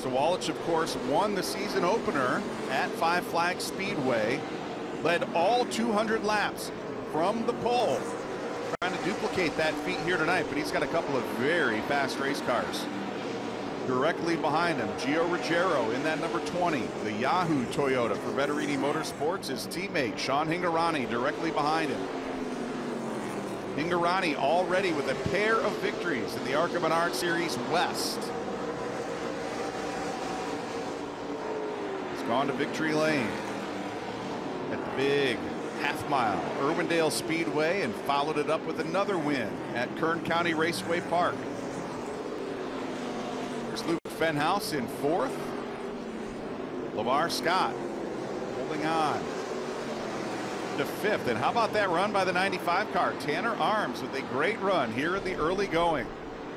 Sawalich, of course, won the season opener at Five Flags Speedway, led all 200 laps from the pole. Trying to duplicate that feat here tonight, but he's got a couple of very fast race cars. Directly behind him, Gio Ruggiero in that number 20. The Yahoo Toyota for Veterini Motorsports, his teammate Sean Hingorani directly behind him. Hingorani already with a pair of victories in the ARCA Menards Series West. He's gone to victory lane at the big half-mile Irwindale Speedway and followed it up with another win at Kern County Raceway Park. There's Luke Fenhouse in fourth. LeVar Scott holding on to fifth. And how about that run by the 95 car? Tanner Arms with a great run here in the early going.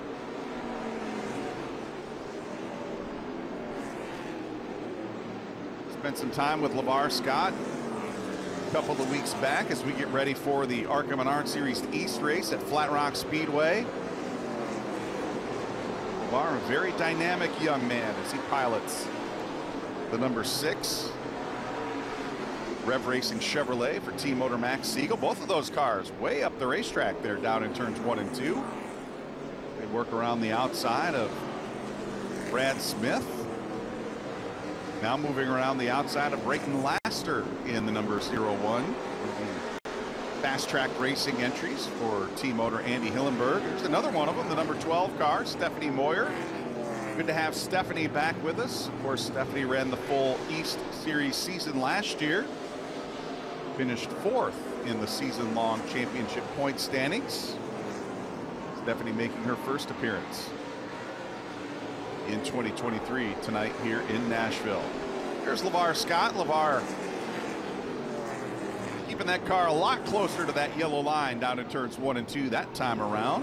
Spent some time with LeVar Scott a couple of weeks back as we get ready for the ARCA Menards Series East race at Flat Rock Speedway. LeVar, a very dynamic young man as he pilots the number 6 Rev Racing Chevrolet for Team Motor Max Siegel. Both of those cars way up the racetrack there down in turns 1 and 2. They work around the outside of Brad Smith. Now moving around the outside of Brayton Laster in the number 01. Fast track racing entries for Team Motor Andy Hillenberg. There's another one of them, the number 12 car, Stephanie Moyer. Good to have Stephanie back with us. Of course, Stephanie ran the full East Series season last year. Finished 4th in the season-long championship point standings. Stephanie making her first appearance in 2023 tonight here in Nashville. Here's LeVar Scott. LeVar keeping that car a lot closer to that yellow line down in turns 1 and 2 that time around.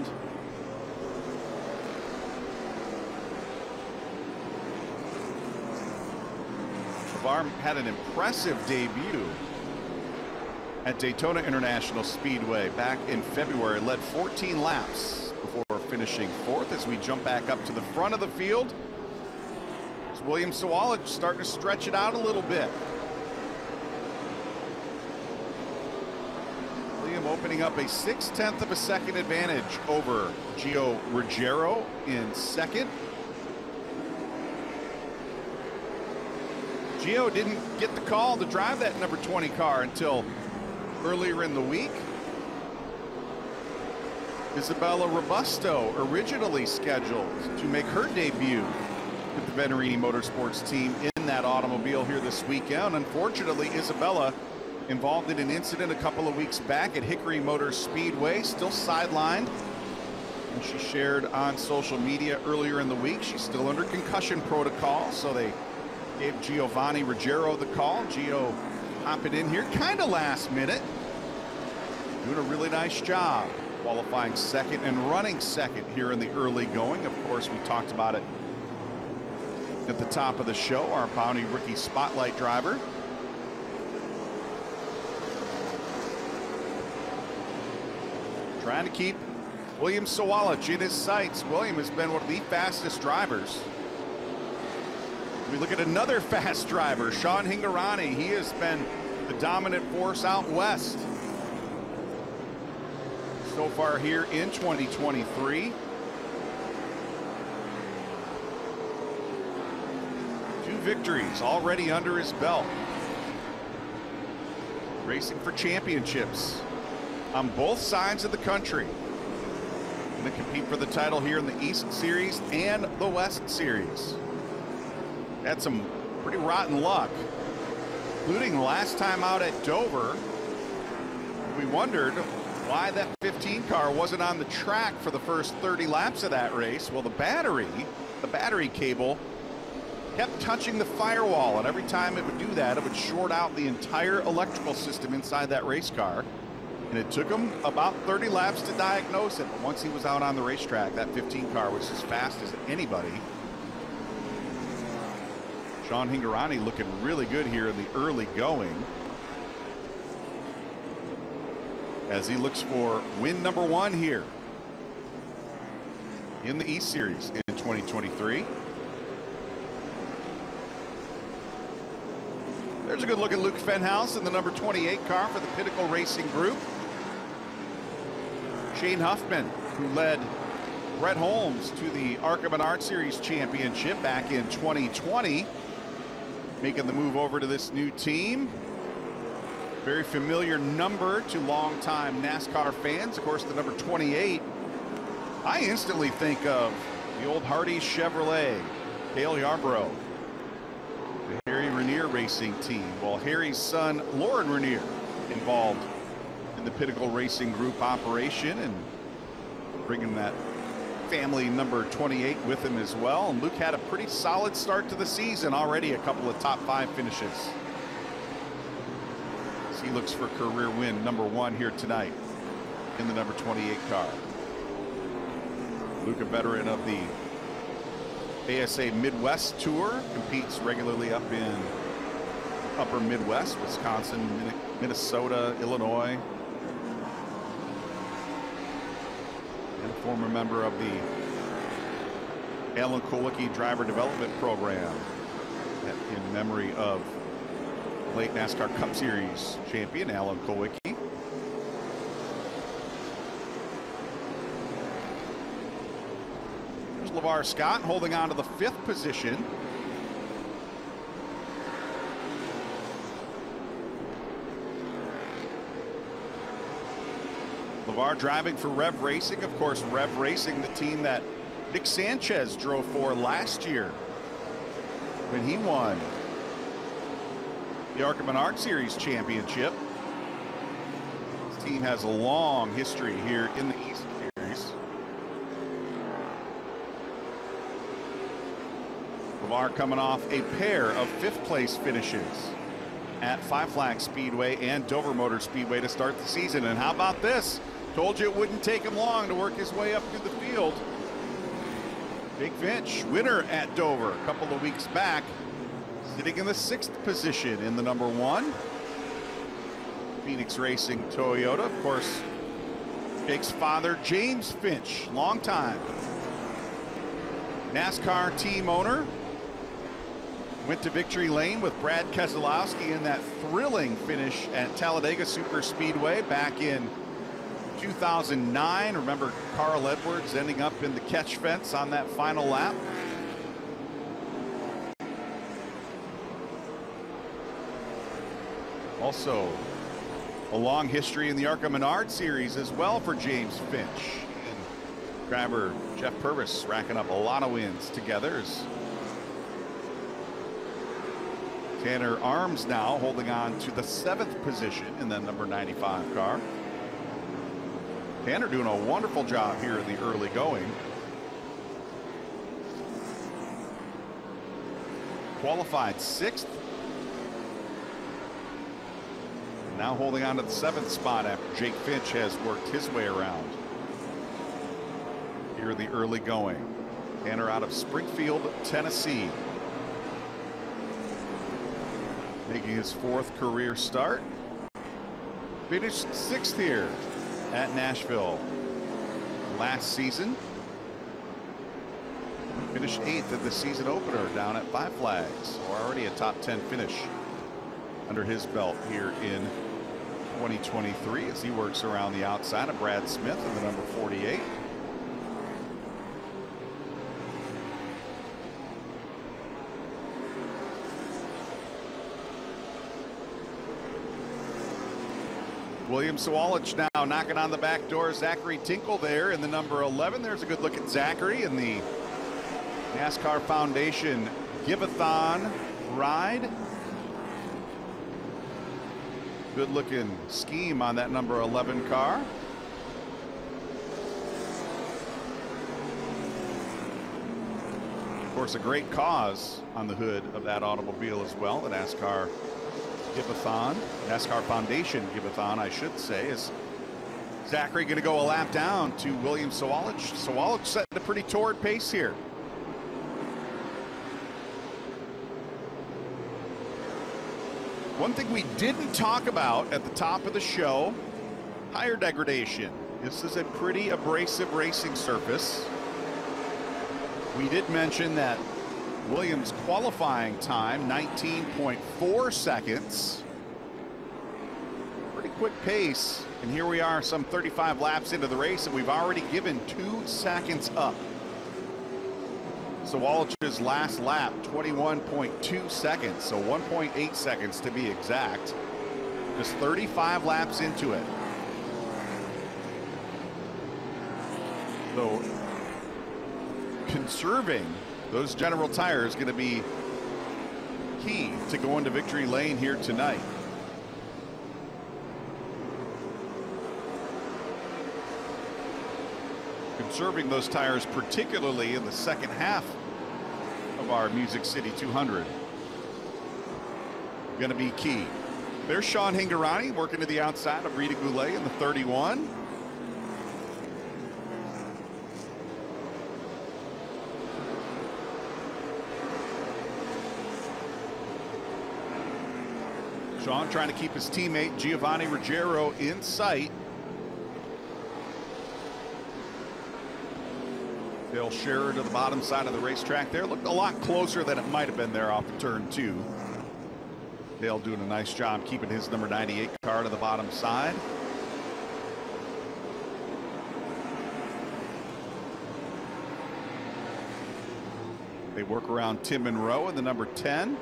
LeVar had an impressive debut at Daytona International Speedway back in February, led 14 laps before finishing 4th. As we jump back up to the front of the field, there's William Sawalich starting to stretch it out a little bit. William opening up a 0.6 of a second advantage over Gio Ruggiero in second. Gio didn't get the call to drive that number 20 car until earlier in the week. Isabella Robusto originally scheduled to make her debut with the Veterini Motorsports team in that automobile here this weekend. Unfortunately, Isabella involved in an incident a couple of weeks back at Hickory Motor Speedway, still sidelined. And she shared on social media earlier in the week she's still under concussion protocol, so they gave Giovanni Ruggiero the call. Gio hopping in here kind of last minute, doing a really nice job qualifying second and running second here in the early going. Of course, we talked about it at the top of the show, our Bounty Rookie Spotlight driver. Trying to keep William Sawalich in his sights. William has been one of the fastest drivers. We look at another fast driver, Sean Hingorani. He has been the dominant force out west so far here in 2023. 2 victories already under his belt. Racing for championships on both sides of the country. Going to compete for the title here in the East Series and the West Series. Had some pretty rotten luck, including last time out at Dover. We wondered why that 15 car wasn't on the track for the first 30 laps of that race. Well, the battery cable kept touching the firewall, and every time it would do that, it would short out the entire electrical system inside that race car. And it took him about 30 laps to diagnose it. But once he was out on the racetrack, that 15 car was as fast as anybody. Sean Hingorani looking really good here in the early going as he looks for win number 1 here in the East Series in 2023. There's a good look at Luke Fenhouse in the number 28 car for the Pinnacle Racing Group. Shane Huffman, who led Brett Holmes to the ARCA Menards Series Championship back in 2020, making the move over to this new team. Very familiar number to longtime NASCAR fans. Of course, the number 28. I instantly think of the old Hardy Chevrolet, Dale Yarborough, the Harry Ranier racing team. Well, Harry's son, Lauren Ranier, involved in the Pinnacle Racing Group operation and bringing that family number 28 with him as well. And Luke had a pretty solid start to the season, already a couple of top 5 finishes. As he looks for career win number 1 here tonight in the number 28 car. Luke, a veteran of the ASA Midwest Tour, competes regularly up in upper Midwest, Wisconsin, Minnesota, Illinois. And a former member of the Alan Kulwicki Driver Development Program in memory of late NASCAR Cup Series champion Alan Kulwicki. There's LeVar Scott holding on to the 5th position. LeVar driving for Rev Racing. Of course, Rev Racing, the team that Nick Sanchez drove for last year when he won the ARCA Menards Series Championship. This team has a long history here in the East Series. LeVar coming off a pair of 5th place finishes at Five Flags Speedway and Dover Motor Speedway to start the season. And how about this? Told you it wouldn't take him long to work his way up through the field. Jake Finch, winner at Dover a couple of weeks back, sitting in the 6th position in the number 1 Phoenix Racing Toyota. Of course, Jake's father, James Finch, longtime NASCAR team owner, went to victory lane with Brad Keselowski in that thrilling finish at Talladega Super Speedway back in 2009. Remember Carl Edwards ending up in the catch fence on that final lap. Also, a long history in the ARCA Menards Series as well for James Finch. And driver Jeff Purvis racking up a lot of wins together. As Tanner Arms now holding on to the 7th position in the number 95 car. Tanner doing a wonderful job here in the early going. Qualified 6th. Now holding on to the 7th spot after Jake Finch has worked his way around here in the early going. Tanner out of Springfield, Tennessee, making his 4th career start. Finished 6th here at Nashville last season. Finished 8th at the season opener down at Five Flags. So already a top 10 finish under his belt here in 2023 as he works around the outside of Brad Smith in the number 48. William Sawalich now knocking on the back door. Zachary Tinkle there in the number 11. There's a good look at Zachary in the NASCAR Foundation Give-A-Thon ride. Good looking scheme on that number 11 car. Of course, a great cause on the hood of that automobile as well. The NASCAR Give-A-Thon, NASCAR Foundation Give-A-Thon, I should say. Is Zachary going to go a lap down to William Sawalich? Sawalich setting a pretty torrid pace here. One thing we didn't talk about at the top of the show, tire degradation. This is a pretty abrasive racing surface. We did mention that Williams qualifying time, 19.4 seconds. Pretty quick pace. And here we are some 35 laps into the race, and we've already given 2 seconds up. Sawalich's last lap, 21.2 seconds, so 1.8 seconds to be exact. Just 35 laps into it. So conserving those General tires is going to be key to going to victory lane here tonight. Conserving those tires, particularly in the second half of our Music City 200, going to be key. There's Sean Hingorani working to the outside of Rita Goulet in the 31. Sean trying to keep his teammate Giovanni Ruggiero in sight. Dale Scherer to the bottom side of the racetrack there. Looked a lot closer than it might have been there off of turn 2. Dale doing a nice job keeping his number 98 car to the bottom side. They work around Tim Monroe in the number 10.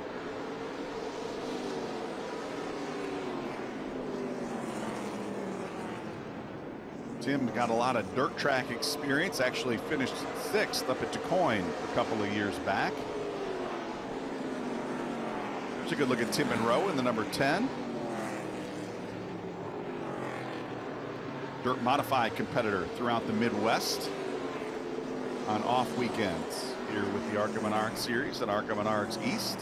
Tim got a lot of dirt track experience, actually finished 6th up at DuQuoin a couple of years back. There's a good look at Tim Monroe in the number 10. Dirt modified competitor throughout the Midwest on off weekends here with the ARCA Menards series at ARCA Menards East.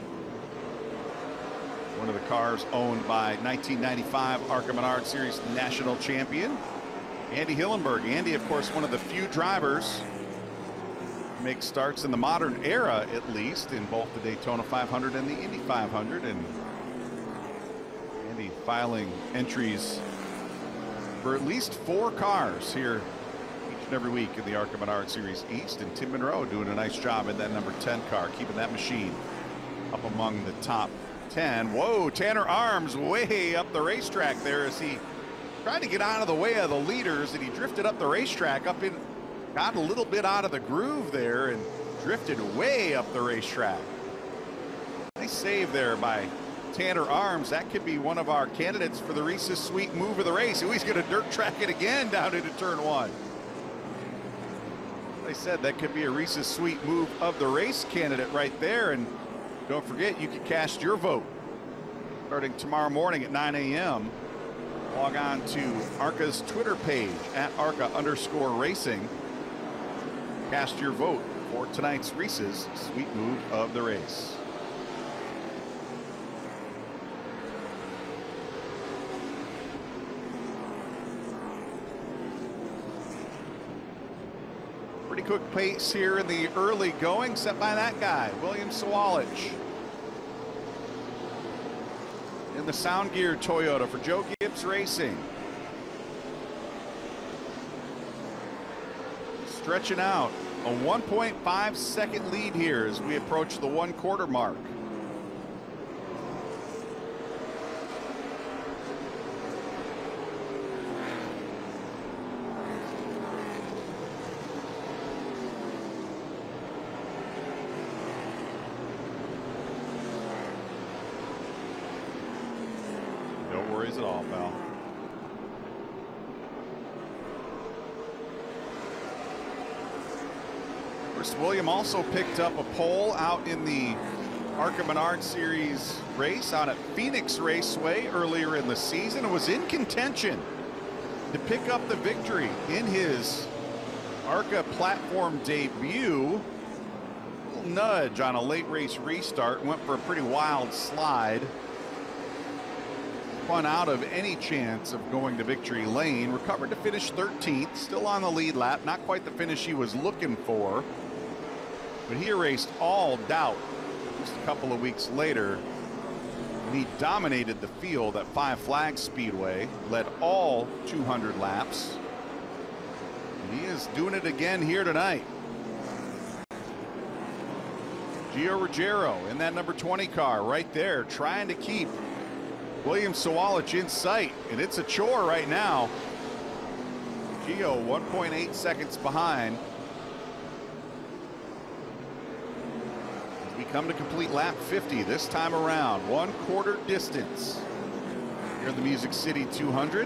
One of the cars owned by 1995 ARCA Menards Series national champion Andy Hillenberg. Andy, of course, one of the few drivers who make starts in the modern era, at least, in both the Daytona 500 and the Indy 500. And Andy filing entries for at least 4 cars here each and every week in the ARCA Menards Series East. And Tim Monroe doing a nice job in that number 10 car, keeping that machine up among the top 10. Whoa, Tanner Arms way up the racetrack there as he tried to get out of the way of the leaders, and he drifted up the racetrack, got a little bit out of the groove there and drifted way up the racetrack. Nice save there by Tanner Arms. That could be one of our candidates for the Reese's Sweet Move of the race. He's going to dirt track it again down into turn 1. Like I said, that could be a Reese's Sweet Move of the race candidate right there. And don't forget, you can cast your vote starting tomorrow morning at 9 a.m. Log on to ARCA's Twitter page at ARCA_racing. Cast your vote for tonight's Reese's Sweet Move of the race. Pretty quick pace here in the early going, set by that guy, William Sawalich. In the Sound Gear Toyota for Joe Gibbs Racing. Stretching out a 1.5 second lead here as we approach the 1/4 mark. Worries at all, pal. First, William also picked up a pole out in the ARCA Menards Series race out at Phoenix Raceway earlier in the season and was in contention to pick up the victory in his ARCA platform debut. A little nudge on a late race restart, went for a pretty wild slide. Spun out of any chance of going to victory lane, recovered to finish 13th, still on the lead lap, not quite the finish he was looking for, but he erased all doubt just a couple of weeks later, and he dominated the field at Five Flags Speedway, led all 200 laps, and he is doing it again here tonight. Gio Ruggiero in that number 20 car right there, trying to keep William Sawalich in sight, and it's a chore right now. Gio 1.8 seconds behind. As we come to complete lap 50 this time around, 1/4 distance here in the Music City 200.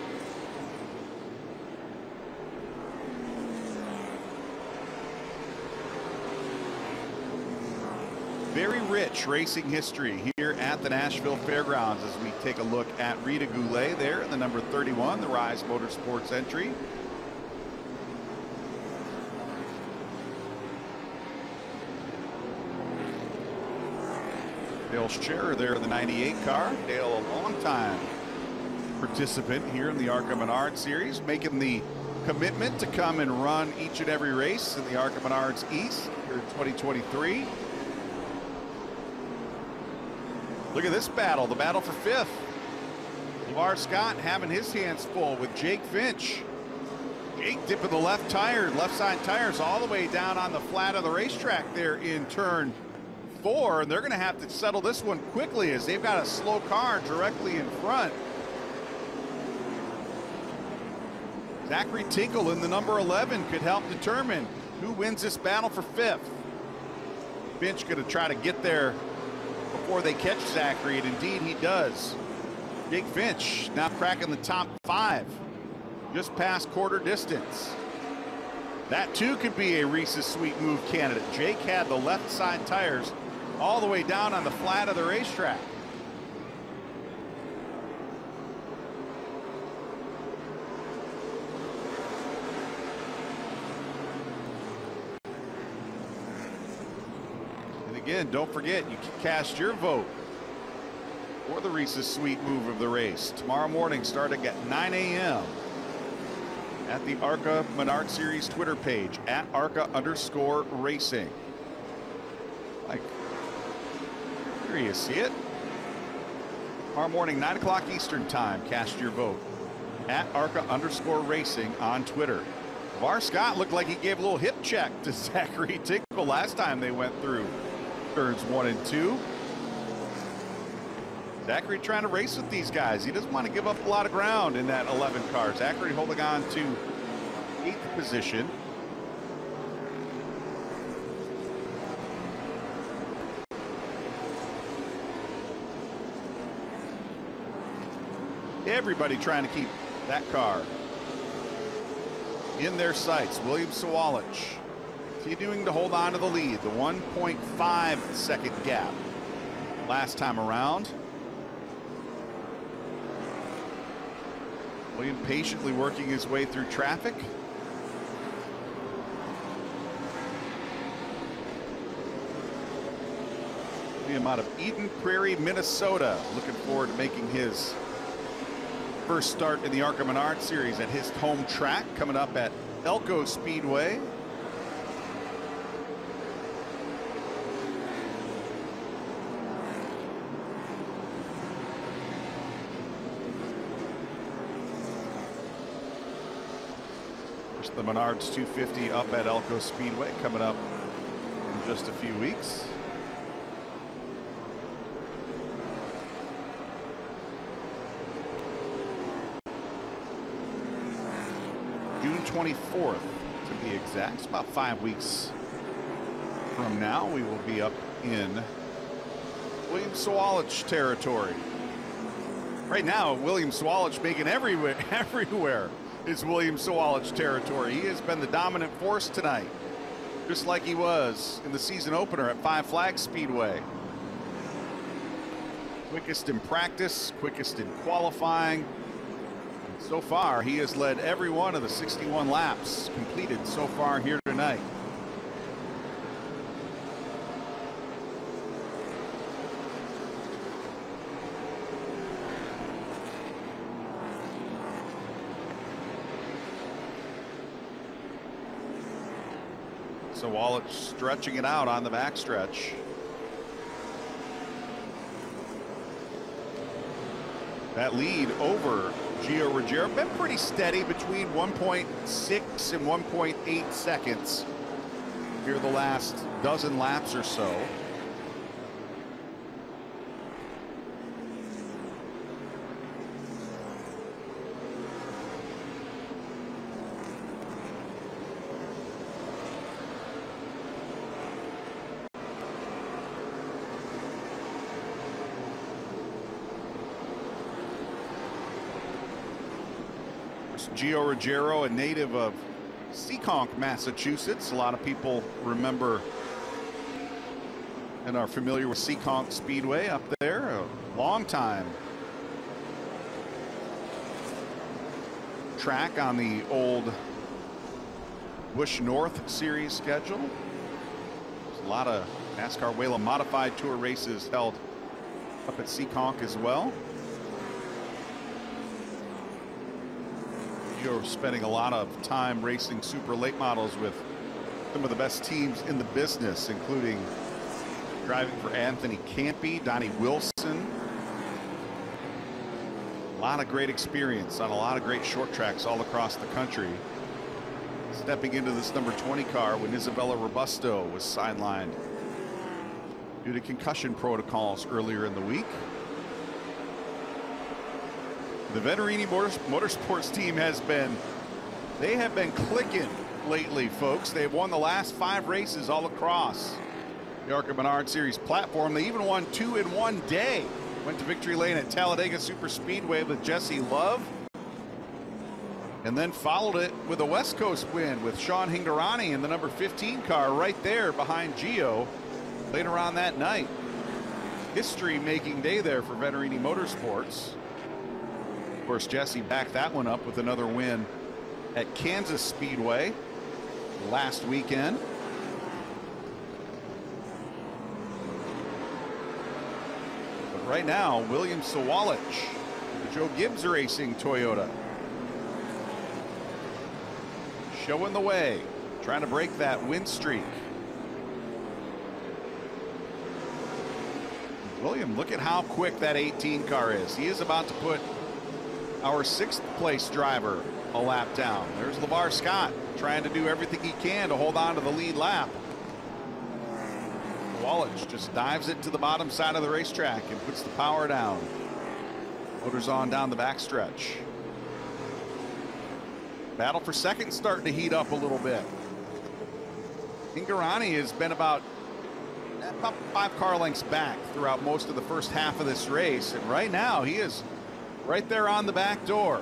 Very rich racing history here at the Nashville Fairgrounds as we take a look at Rita Goulet there in the number 31, the Rise Motorsports entry. Dale Scherer there in the 98 car. Dale, a long-time participant here in the ARCA Menards series, making the commitment to come and run each and every race in the ARCA Menards East here in 2023. Look at this battle, the battle for 5th. LeVar Scott having his hands full with Jake Finch. Jake dipping the left side tires all the way down on the flat of the racetrack there in turn 4, and they're going to have to settle this one quickly as they've got a slow car directly in front. Zachary Tinkle in the number 11 could help determine who wins this battle for 5th. Finch going to try to get there before they catch Zachary, and indeed he does. Jake Finch now cracking the top 5, just past quarter distance. That too could be a Reese's Sweet Move candidate. Jake had the left side tires all the way down on the flat of the racetrack. Again, don't forget, you can cast your vote for the Reese's Sweet Move of the race tomorrow morning starting at 9 a.m. at the ARCA Menard Series Twitter page at ARCA_racing. Like, here you see it. Tomorrow morning, 9 o'clock Eastern time, cast your vote at ARCA_racing on Twitter. LeVar Scott looked like he gave a little hip check to Zachary Tinkle last time they went through turns 1 and 2. Zachary trying to race with these guys. He doesn't want to give up a lot of ground in that 11 car. Zachary holding on to 8th position. Everybody trying to keep that car in their sights. William Sawalich continuing to hold on to the lead, the 1.5 second gap last time around. William patiently working his way through traffic. William out of Eden Prairie, Minnesota, looking forward to making his first start in the ARCA Menard Series at his home track coming up at Elko Speedway. The Menards 250 up at Elko Speedway coming up in just a few weeks. June 24th to be exact. It's about 5 weeks from now. We will be up in William Sawalich territory. Right now, William Sawalich making everywhere is William Sawalich territory. He has been the dominant force tonight, just like he was in the season opener at Five Flags Speedway. Quickest in practice, quickest in qualifying. So far, he has led every one of the 61 laps completed so far here tonight. Sawalich stretching it out on the backstretch. That lead over Gio Ruggiero been pretty steady between 1.6 and 1.8 seconds here the last dozen laps or so. Gio Ruggiero, a native of Seekonk, Massachusetts. A lot of people remember and are familiar with Seekonk Speedway up there. A long time track on the old Busch North Series schedule. There's a lot of NASCAR Whelen Modified Tour races held up at Seekonk as well. You're spending a lot of time racing super late models with some of the best teams in the business, including driving for Anthony Campy, Donnie Wilson. A lot of great experience on a lot of great short tracks all across the country. Stepping into this number 20 car when Isabella Robusto was sidelined due to concussion protocols earlier in the week. The Venturini Motorsports team have been clicking lately, folks. They've won the last 5 races all across the ARCA Menards Series platform. They even won 2 in one day. Went to victory lane at Talladega Super Speedway with Jesse Love, and then followed it with a West Coast win with Sean Hingorani in the number 15 car right there behind Gio later on that night. History-making day there for Venturini Motorsports. Of course, Jesse backed that one up with another win at Kansas Speedway last weekend. But right now, William Sawalich, the Joe Gibbs Racing Toyota, showing the way, trying to break that win streak. William, look at how quick that 18 car is. He is about to put our 6th place driver a lap down. There's LeVar Scott trying to do everything he can to hold on to the lead lap. Wallace just dives it to the bottom side of the racetrack and puts the power down. Motors on down the backstretch. Battle for second starting to heat up a little bit. Hingorani has been about 5 car lengths back throughout most of the first half of this race, and right now he is right there on the back door.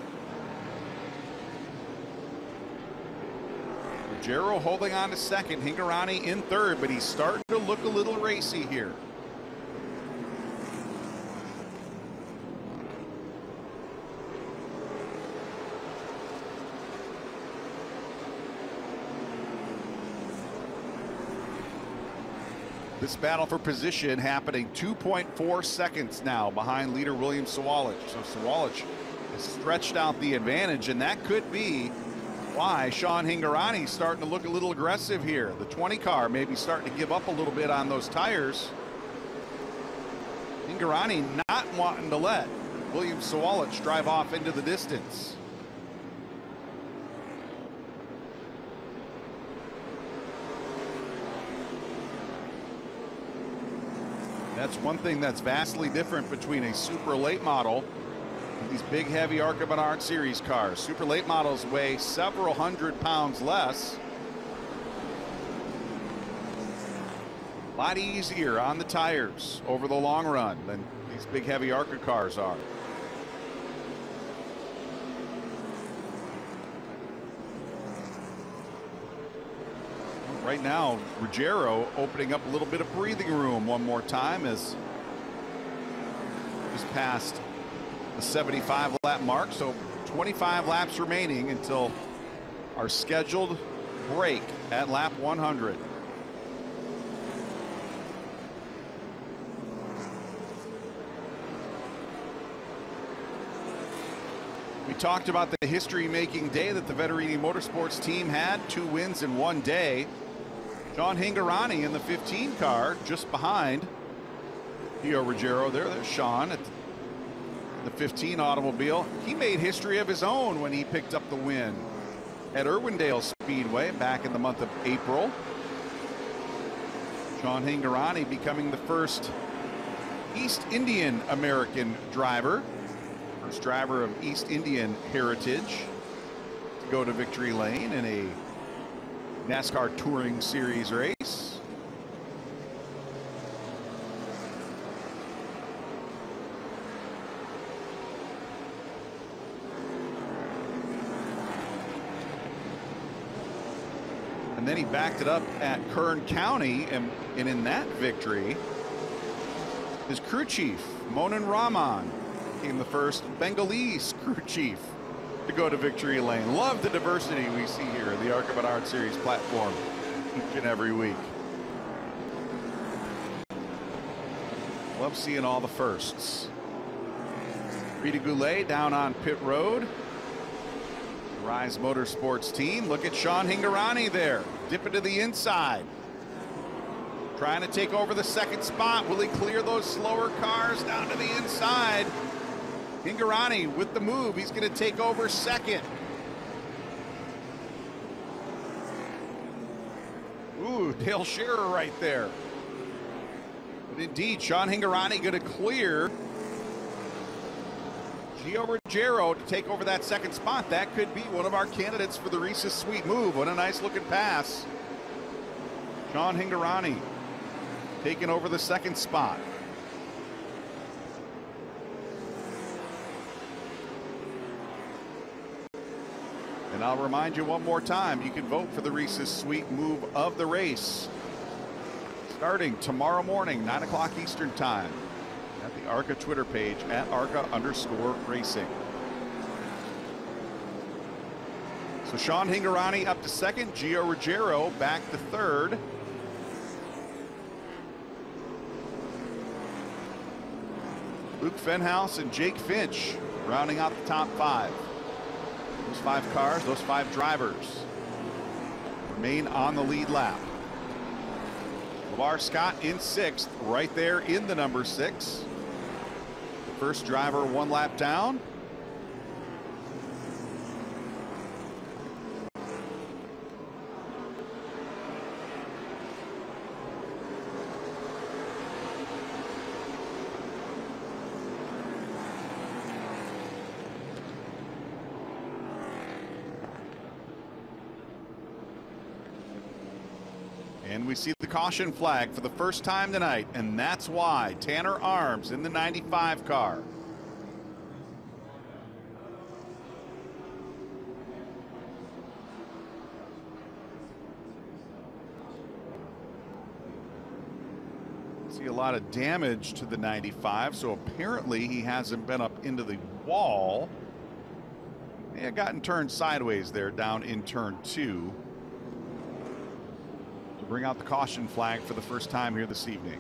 Ruggiero holding on to second, Hingorani in third, but he's starting to look a little racy here. This battle for position happening 2.4 seconds now behind leader William Sawalich. So Sawalich has stretched out the advantage, and that could be why Sean Hingorani is starting to look a little aggressive here. The 20 car maybe starting to give up a little bit on those tires. Hingorani not wanting to let William Sawalich drive off into the distance. That's one thing that's vastly different between a super late model and these big heavy ARCA Menards Series cars. Super late models weigh several hundred pounds less. A lot easier on the tires over the long run than these big heavy ARCA cars are. Right now, Ruggiero opening up a little bit of breathing room one more time as just past the 75 lap mark. So 25 laps remaining until our scheduled break at lap 100. We talked about the history-making day that the Venturini Motorsports team had. 2 wins in one day. Sean Hingorani in the 15 car just behind Gio Ruggiero. There's Sean at the 15 automobile. He made history of his own when he picked up the win at Irwindale Speedway back in the month of April. Sean Hingorani becoming the first East Indian American driver, first driver of East Indian heritage to go to victory lane in a NASCAR Touring Series race. And then he backed it up at Kern County, and in that victory, his crew chief, Monin Rahman, became the first Bengalese crew chief to go to victory lane. Love the diversity we see here in the ARCA Menards Series platform each and every week. Love seeing all the firsts. Rita Goulet down on pit road. Rise Motorsports team. Look at Sean Hingorani there, dipping to the inside, trying to take over the second spot. Will he clear those slower cars down to the inside? Hingorani with the move. He's going to take over second. Ooh, Dale Scherer right there. But indeed, Sean Hingorani going to clear Gio Ruggiero to take over that second spot. That could be one of our candidates for the Reese's Sweet Move. What a nice looking pass. Sean Hingorani taking over the second spot. And I'll remind you one more time, you can vote for the Reese's Sweet Move of the race starting tomorrow morning, 9 o'clock Eastern time, at the ARCA Twitter page at ARCA_racing. So Sean Hingorani up to second, Gio Ruggiero back to third. Luke Fenhouse and Jake Finch rounding out the top five. Those five cars, those five drivers remain on the lead lap. LeVar Scott in sixth, right there in the number 6. The first driver one lap down. And we see the caution flag for the first time tonight, and that's why Tanner Arms in the 95 car. See a lot of damage to the 95, so apparently he hasn't been up into the wall. May have gotten turned sideways there down in turn 2. Bring out the caution flag for the first time here this evening.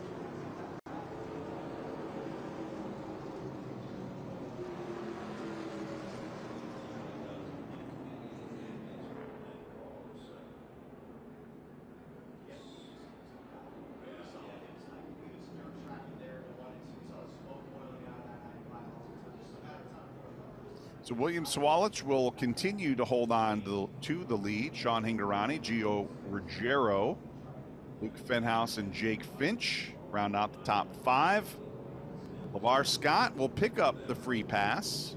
So William Sawalich will continue to hold on to the lead. Sean Hingorani, Gio Ruggiero, Luke Fenhouse, and Jake Finch round out the top 5. LeVar Scott will pick up the free pass.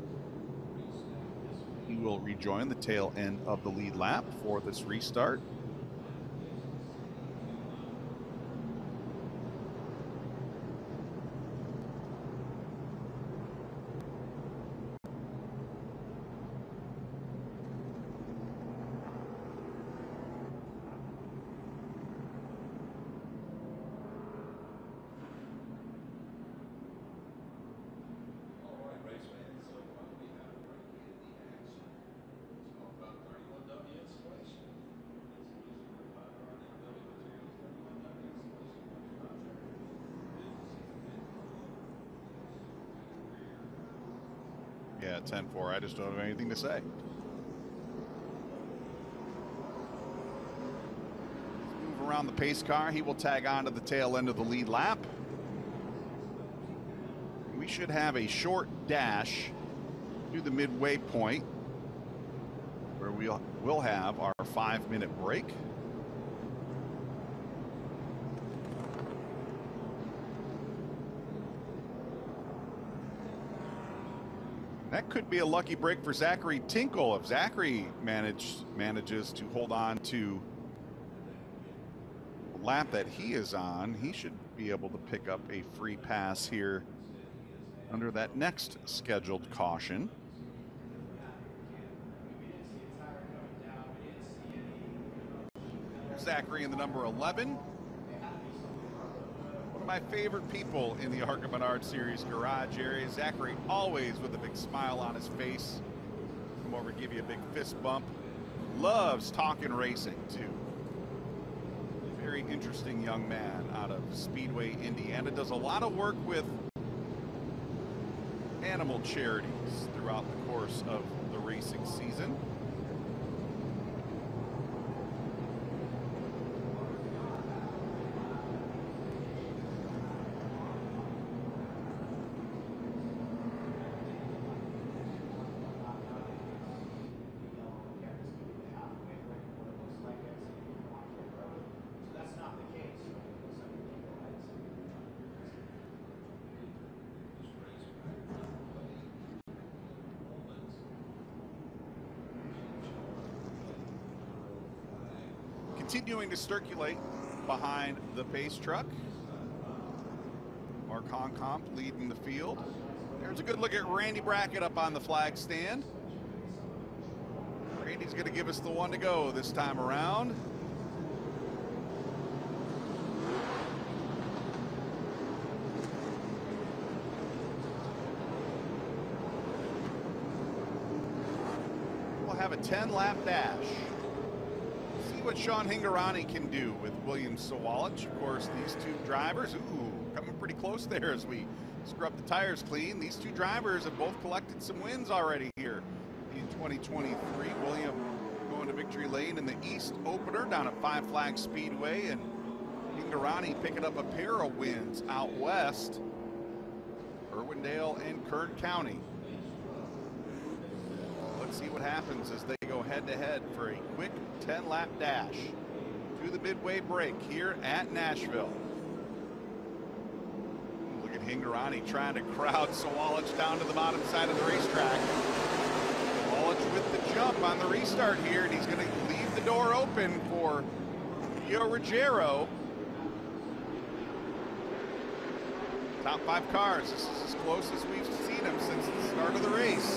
He will rejoin the tail end of the lead lap for this restart. Yeah, 10-4. I just don't have anything to say. Move around the pace car. He will tag on to the tail end of the lead lap. We should have a short dash to the midway point where we'll have our 5-minute break. That could be a lucky break for Zachary Tinkle. If Zachary manages to hold on to the lap that he is on, he should be able to pick up a free pass here under that next scheduled caution. Zachary in the number 11. One of my favorite people in the ARCA Menards Series garage area. Zachary always with a big smile on his face. Come over and give you a big fist bump. Loves talking racing too. Very interesting young man out of Speedway, Indiana. Does a lot of work with animal charities throughout the course of the racing season. Continuing to circulate behind the pace truck. Mark Honkamp leading the field. There's a good look at Randy Brackett up on the flag stand. Randy's going to give us the one to go this time around. We'll have a 10-lap dash. What Sean Hingorani can do with William Sawalich. Of course, these two drivers, coming pretty close there as we scrub the tires clean. These two drivers have both collected some wins already here in 2023. William going to victory lane in the East opener down at Five Flags Speedway, and Hingorani picking up a pair of wins out west, Irwindale and Kern County. Let's see what happens as they go head-to-head for a quick 10-lap dash to the midway break here at Nashville. Look at Hingorani trying to crowd Sawalich down to the bottom side of the racetrack. Sawalich with the jump on the restart here, and he's going to leave the door open for Gio Ruggiero. Top 5 cars. This is as close as we've seen them since the start of the race.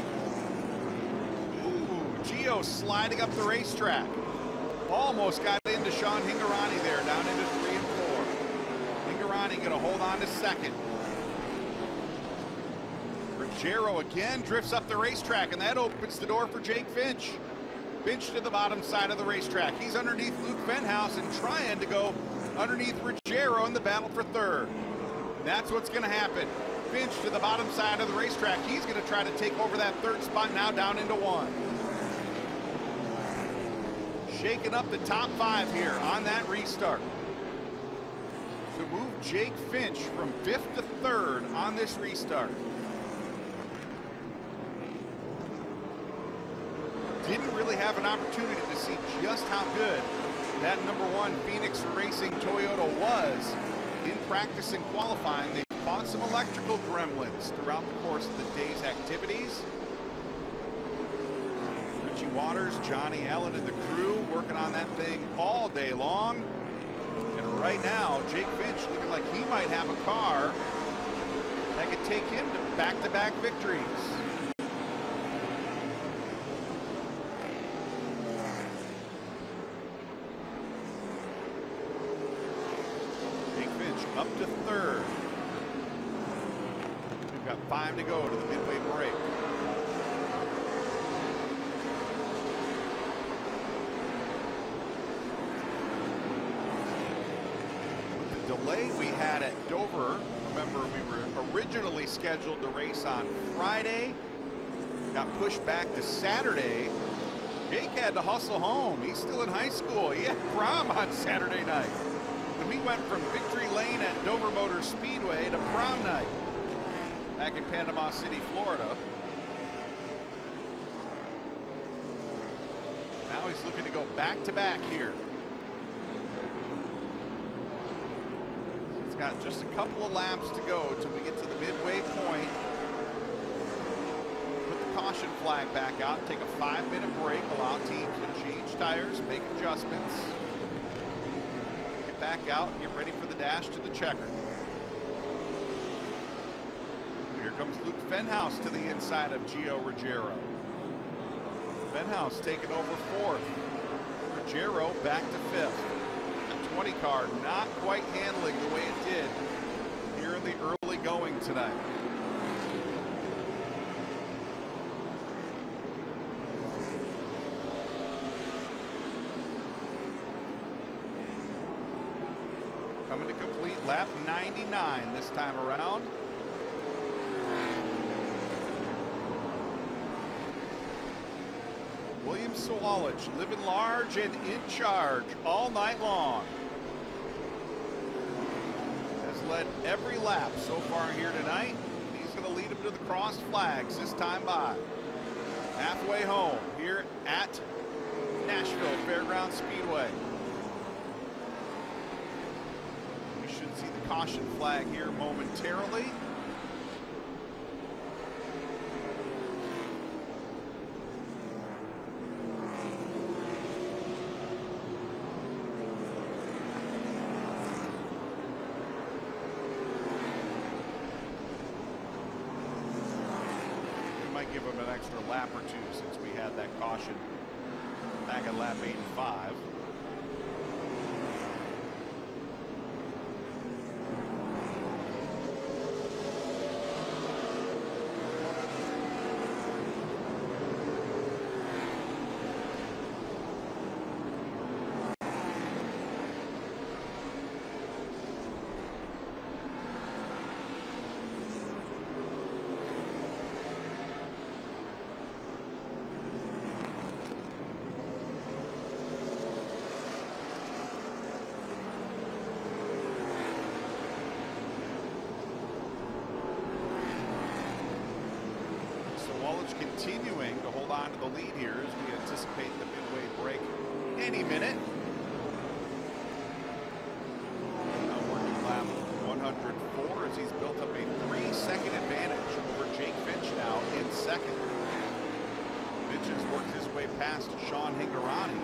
Gio sliding up the racetrack. Almost got into Sean Hingorani there, down into 3 and 4. Hingorani going to hold on to second. Ruggiero again drifts up the racetrack, and that opens the door for Jake Finch. Finch to the bottom side of the racetrack. He's underneath Luke Fenhouse and trying to go underneath Ruggiero in the battle for third. And that's what's going to happen. Finch to the bottom side of the racetrack. He's going to try to take over that third spot, now down into 1. Shaking up the top 5 here on that restart to move Jake Finch from 5th to 3rd on this restart. Didn't really have an opportunity to see just how good that number 1 Phoenix Racing Toyota was in practice and qualifying. They fought some electrical gremlins throughout the course of the day's activities. Waters, Johnny Allen and the crew working on that thing all day long. And right now, Jake Finch looking like he might have a car that could take him to back-to-back victories. Jake Finch up to 3rd. We've got 5 to go to the midway break. Delay we had at Dover. Remember, we were originally scheduled to race on Friday. Got pushed back to Saturday. Jake had to hustle home. He's still in high school. He had prom on Saturday night. And we went from victory lane at Dover Motor Speedway to prom night back in Panama City, Florida. Now he's looking to go back-to-back here. Got just a couple of laps to go till we get to the midway point. caution flag back out, take a 5-minute break, allow teams to change tires, make adjustments, get back out, get ready for the dash to the checker. Here comes Luke Fenhouse to the inside of Gio Ruggiero. Fenhouse taking over 4th. Ruggiero back to 5th. The 20 car not quite handling the way it did here in the early going tonight. Coming to complete lap 99 this time around. William Sawalich living large and in charge all night long. Has led every lap so far here tonight. He's going to lead him to the crossed flags this time by. Halfway home here at Nashville Fairgrounds Speedway. We should see the caution flag here momentarily. Give him an extra lap or two since we had that caution back at lap 85. Continuing to hold on to the lead here as we anticipate the midway break any minute. Now working lap 104 as he's built up a 3-second advantage over Jake Finch now in 2nd. Finch has worked his way past Sean Hingorani.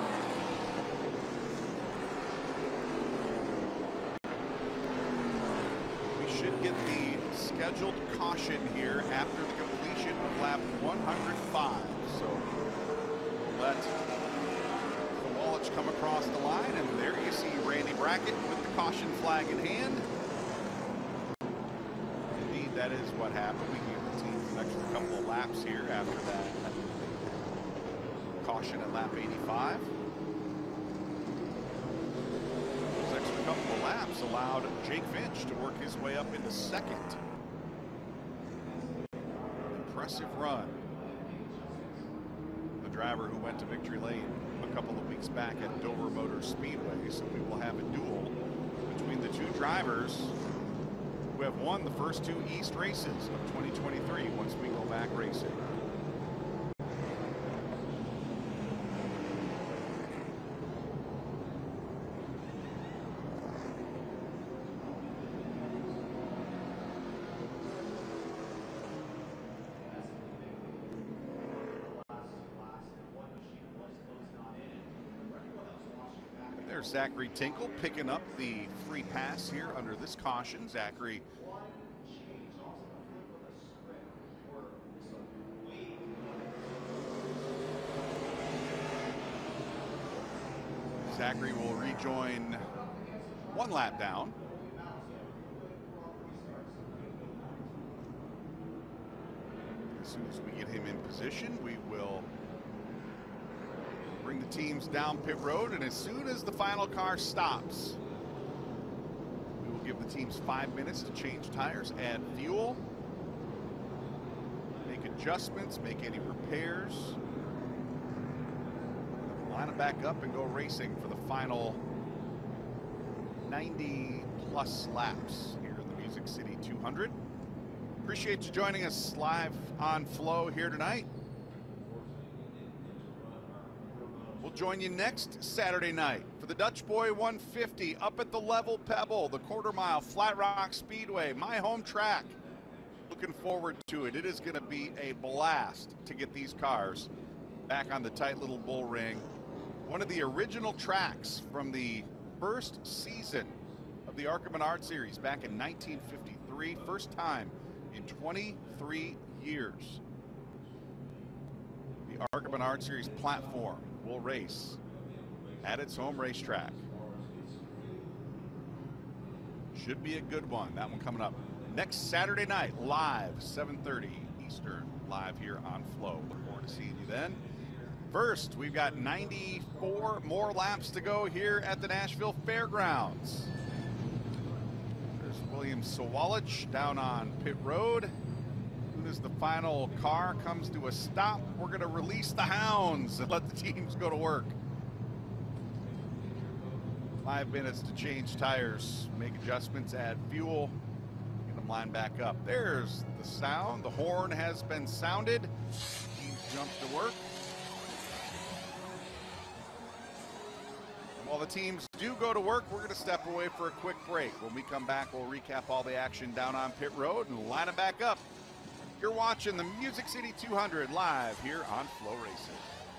We should get the scheduled caution here after the completion of lap 105. So let Sawalich come across the line, and there you see Randy Brackett with the caution flag in hand. Indeed, that is what happened. We gave the team an extra couple of laps here after that caution at lap 85. Those extra couple of laps allowed Jake Finch to work his way up into 2nd. Impressive run. The driver who went to victory lane a couple of weeks back at Dover Motor Speedway. So we will have a duel between the two drivers who have won the first 2 East races of 2023 once we go back racing. There's Zachary Tinkle picking up the free pass here under this caution. Zachary will rejoin 1 lap down. As soon as we get him in position, we will bring the teams down pit road, and as soon as the final car stops, we will give the teams 5 minutes to change tires, add fuel, make adjustments, make any repairs, line them back up and go racing for the final 90+ laps here in the Music City 200. Appreciate you joining us live on Flow here tonight. We'll join you next Saturday night for the Dutch Boy 150 up at the Level Pebble, the 1/4 mile Flat Rock Speedway, my home track. Looking looking forward to it. It is going to be a blast to get these cars back on the tight little bull ring. One of the original tracks from the first season of the ARCA Menards series back in 1953. First time in 23 years. The ARCA Menards series platform will race at its home racetrack. Should be a good one. That one coming up next Saturday night, live, 7:30 Eastern, live here on Flow. Look forward to seeing you then. First, we've got 94 more laps to go here at the Nashville Fairgrounds. There's William Sawalich down on pit road. As soon as the final car comes to a stop, we're going to release the hounds and let the teams go to work. 5 minutes to change tires, make adjustments, add fuel, get them lined back up. There's the sound. The horn has been sounded. Teams jump to work. And while the teams do go to work, we're going to step away for a quick break. When we come back, we'll recap all the action down on pit road and line them back up. You're watching the Music City 200 live here on Flow Racing.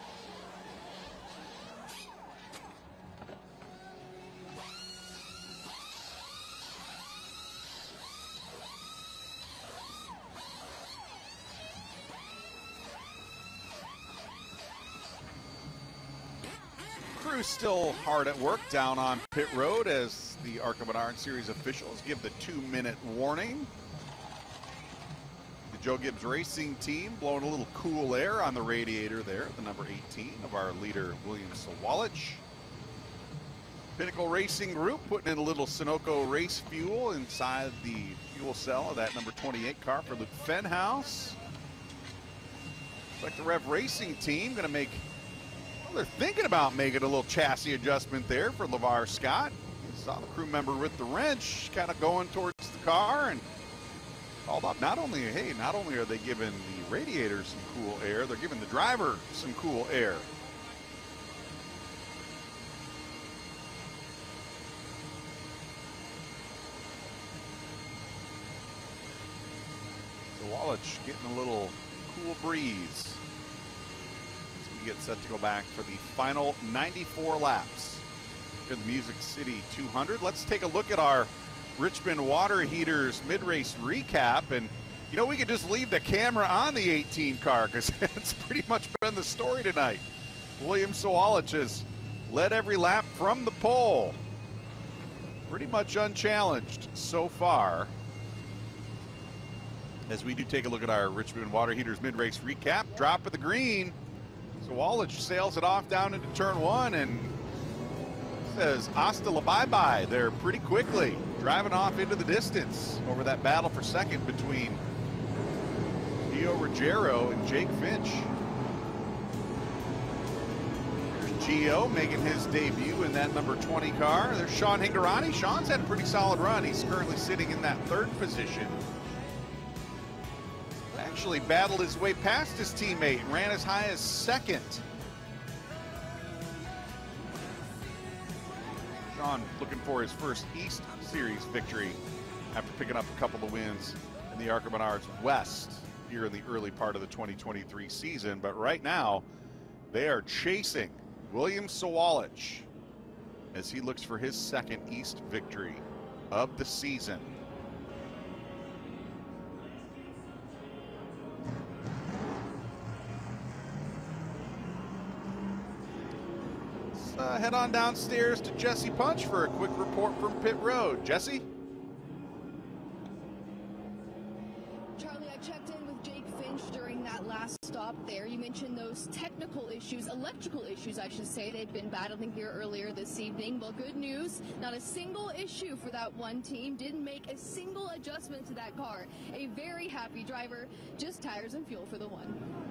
Crew's still hard at work down on pit road as the ARCA Menards series officials give the 2-minute warning. The Joe Gibbs Racing team blowing a little cool air on the radiator there, the number 18 of our leader, William Sawalich. Pinnacle Racing Group putting in a little Sunoco race fuel inside the fuel cell of that number 28 car for Luke Fenhouse. Looks like the Rev Racing team going to make, well, they're thinking about making a little chassis adjustment there for LeVar Scott. You saw the crew member with the wrench kind of going towards the car and called up. Not only are they giving the radiator some cool air, they're giving the driver some cool air. So Walich getting a little cool breeze as we get set to go back for the final 94 laps in the Music City 200. Let's take a look at our Richmond Water Heaters mid-race recap, and you know, we could just leave the camera on the 18 car because it's pretty much been the story tonight. William Sawalich has led every lap from the pole, pretty much unchallenged so far. As we do take a look at our Richmond Water Heaters mid-race recap, drop of the green, Sawalich sails it off down into turn 1 and says hasta la bye-bye there pretty quickly, driving off into the distance over that battle for second between Gio Ruggiero and Jake Finch. There's Gio making his debut in that number 20 car. There's Sean Hingorani. Sean's had a pretty solid run. He's currently sitting in that 3rd position. Actually battled his way past his teammate and ran as high as 2nd. Sean looking for his first East Series victory after picking up a couple of wins in the ARCA Menards West here in the early part of the 2023 season. But right now, they are chasing William Sawalich as he looks for his 2nd East victory of the season. Head on downstairs to Jesse Punch for a quick report from pit road. Jesse? Charlie, I checked in with Jake Finch during that last stop there. You mentioned those technical issues, electrical issues, I should say, they've been battling here earlier this evening. Well, good news, not a single issue for that one team. Didn't make a single adjustment to that car. A very happy driver, just tires and fuel for the one.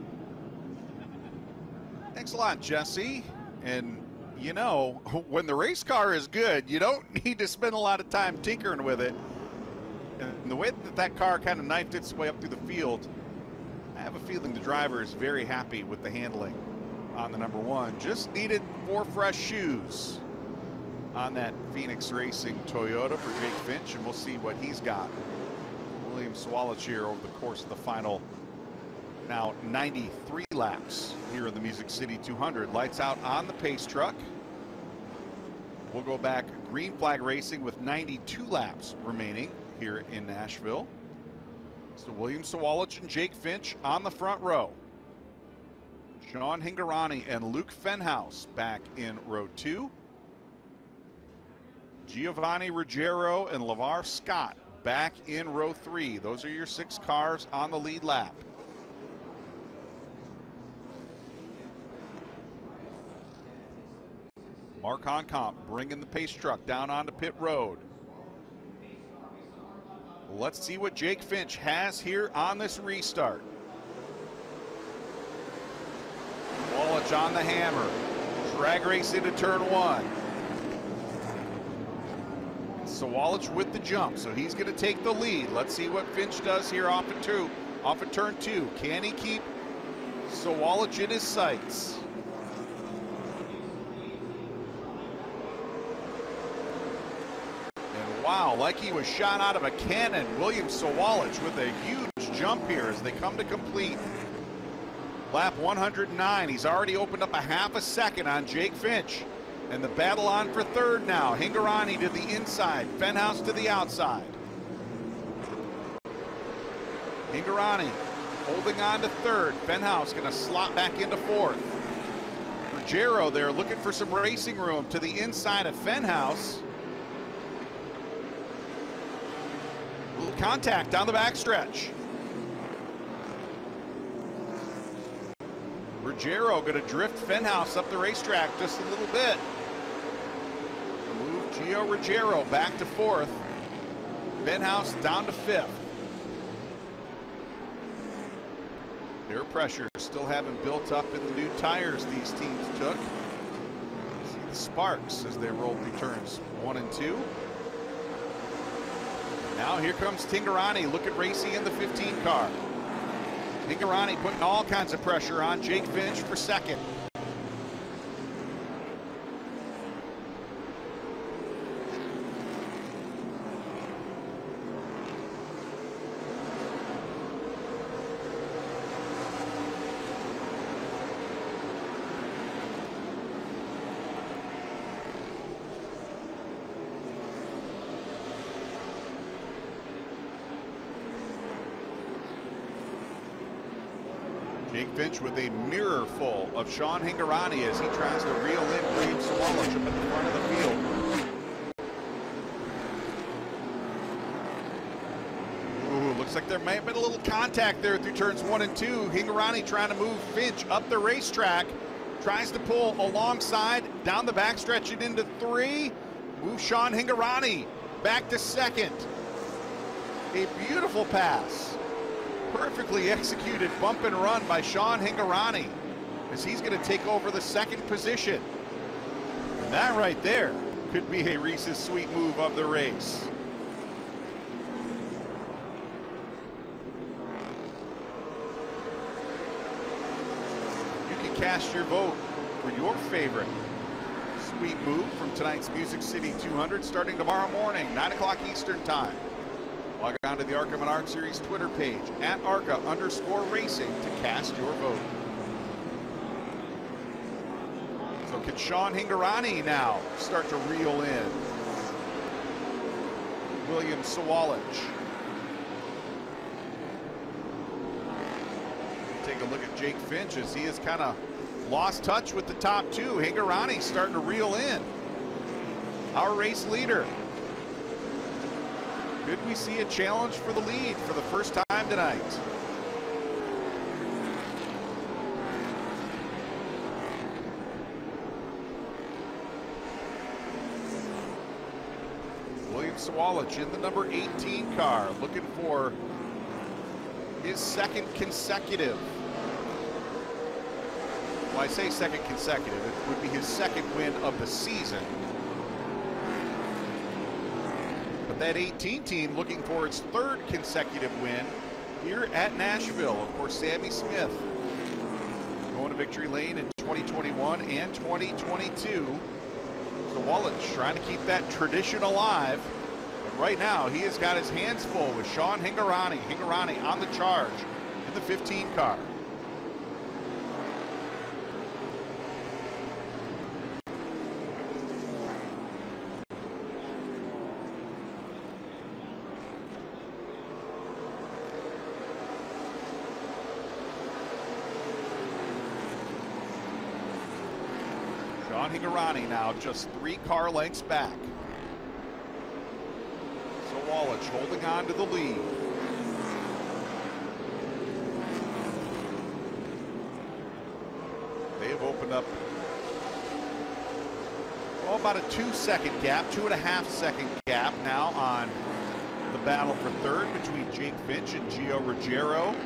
Thanks a lot, Jesse. And you know, when the race car is good, you don't need to spend a lot of time tinkering with it. And the way that that car kind of knifed its way up through the field, I have a feeling the driver is very happy with the handling on the number 1. Just needed 4 fresh shoes on that Phoenix Racing Toyota for Jake Finch, and we'll see what he's got William Sawalich here over the course of the final now 93 laps here in the Music City 200. Lights out on the pace truck. We'll go back green flag racing with 92 laps remaining here in Nashville. So William Sawalich and Jake Finch on the front row. Sean Hingorani and Luke Fenhouse back in row 2. Giovanni Ruggiero and LeVar Scott back in row 3. Those are your 6 cars on the lead lap. Mark Honkamp bringing the pace truck down onto pit road. Let's see what Jake Finch has here on this restart. Sawalich on the hammer. Drag race into turn 1. Sawalich with the jump, so he's going to take the lead. Let's see what Finch does here off of turn 2. Can he keep Sawalich in his sights? And wow, like he was shot out of a cannon, William Sawalich with a huge jump here as they come to complete lap 109. He's already opened up a half a second on Jake Finch. And the battle on for third now. Hingorani to the inside, Fenhouse to the outside. Hingorani holding on to third. Fenhouse going to slot back into fourth. Ruggiero there looking for some racing room to the inside of Fenhouse. Little contact down the backstretch. Ruggiero going to drift Fenhouse up the racetrack just a little bit. Move Gio Ruggiero back to fourth. Fenhouse down to fifth. Air pressure still haven't built up in the new tires these teams took. See the sparks as they roll through turns 1 and 2. Now here comes Hingorani looking racy in the 15 car. Hingorani putting all kinds of pressure on Jake Finch for second. Jake Finch with a mirror full of Sean Hingorani as he tries to reel in William Sawalich up at the front of the field. Ooh, looks like there may have been a little contact there through turns 1 and 2. Hingorani trying to move Finch up the racetrack. Tries to pull alongside, down the backstretch and into 3. Move Sean Hingorani back to second. A beautiful pass. Perfectly executed bump and run by Sean Hingorani as he's going to take over the second position. And that right there could be a Reese's Sweet move of the race. You can cast your vote for your favorite sweet move from tonight's Music City 200 starting tomorrow morning, 9 o'clock Eastern time. Log on to the ARCA Menards Series Twitter page at ARCA_racing to cast your vote. So can Sean Hingorani now start to reel in William Sawalich? Take a look at Jake Finch as he has kind of lost touch with the top 2. Hingorani starting to reel in. Our race leader. Could we see a challenge for the lead for the first time tonight? William Sawalich in the number 18 car, looking for his second consecutive. Well, I say second consecutive, it would be his second win of the season. That 18 team looking for its third consecutive win here at Nashville. Of course, Sammy Smith going to victory lane in 2021 and 2022. So Sawalich trying to keep that tradition alive. right now he has got his hands full with Sean Hingorani. Hingorani on the charge in the 15 car. Sean Hingorani now just 3 car lengths back. Sawalich holding on to the lead. They have opened up about a 2-second gap, 2.5-second gap now on the battle for third between Jake Finch and Gio Ruggiero.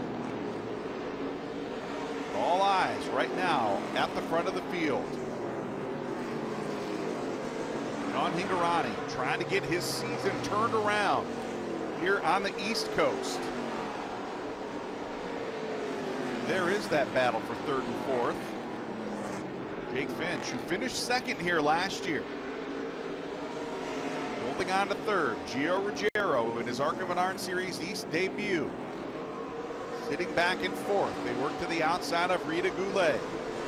All eyes right now at the front of the field. Sean Hingorani trying to get his season turned around here on the East Coast. There is that battle for third and fourth. Jake Finch, who finished second here last year, holding on to third. Gio Ruggiero in his ARCA Menards Series East debut, sitting back in fourth. They work to the outside of Rita Goulet.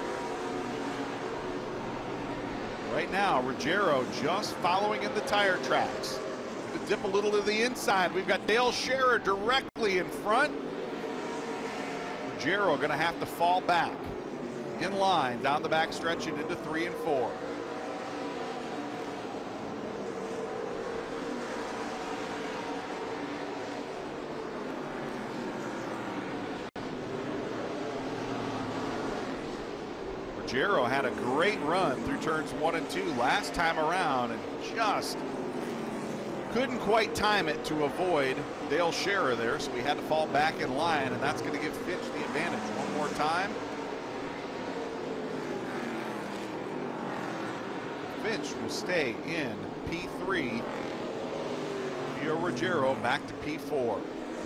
Right now, Ruggiero just following in the tire tracks. To dip a little to the inside, we've got Dale Scherer directly in front. Ruggiero going to have to fall back in line down the back stretch and into 3 and 4. Ruggiero had a great run through turns 1 and 2 last time around and just couldn't quite time it to avoid Dale Scherer there, so he had to fall back in line, and that's going to give Finch the advantage one more time. Finch will stay in P3. Gio Ruggiero back to P4.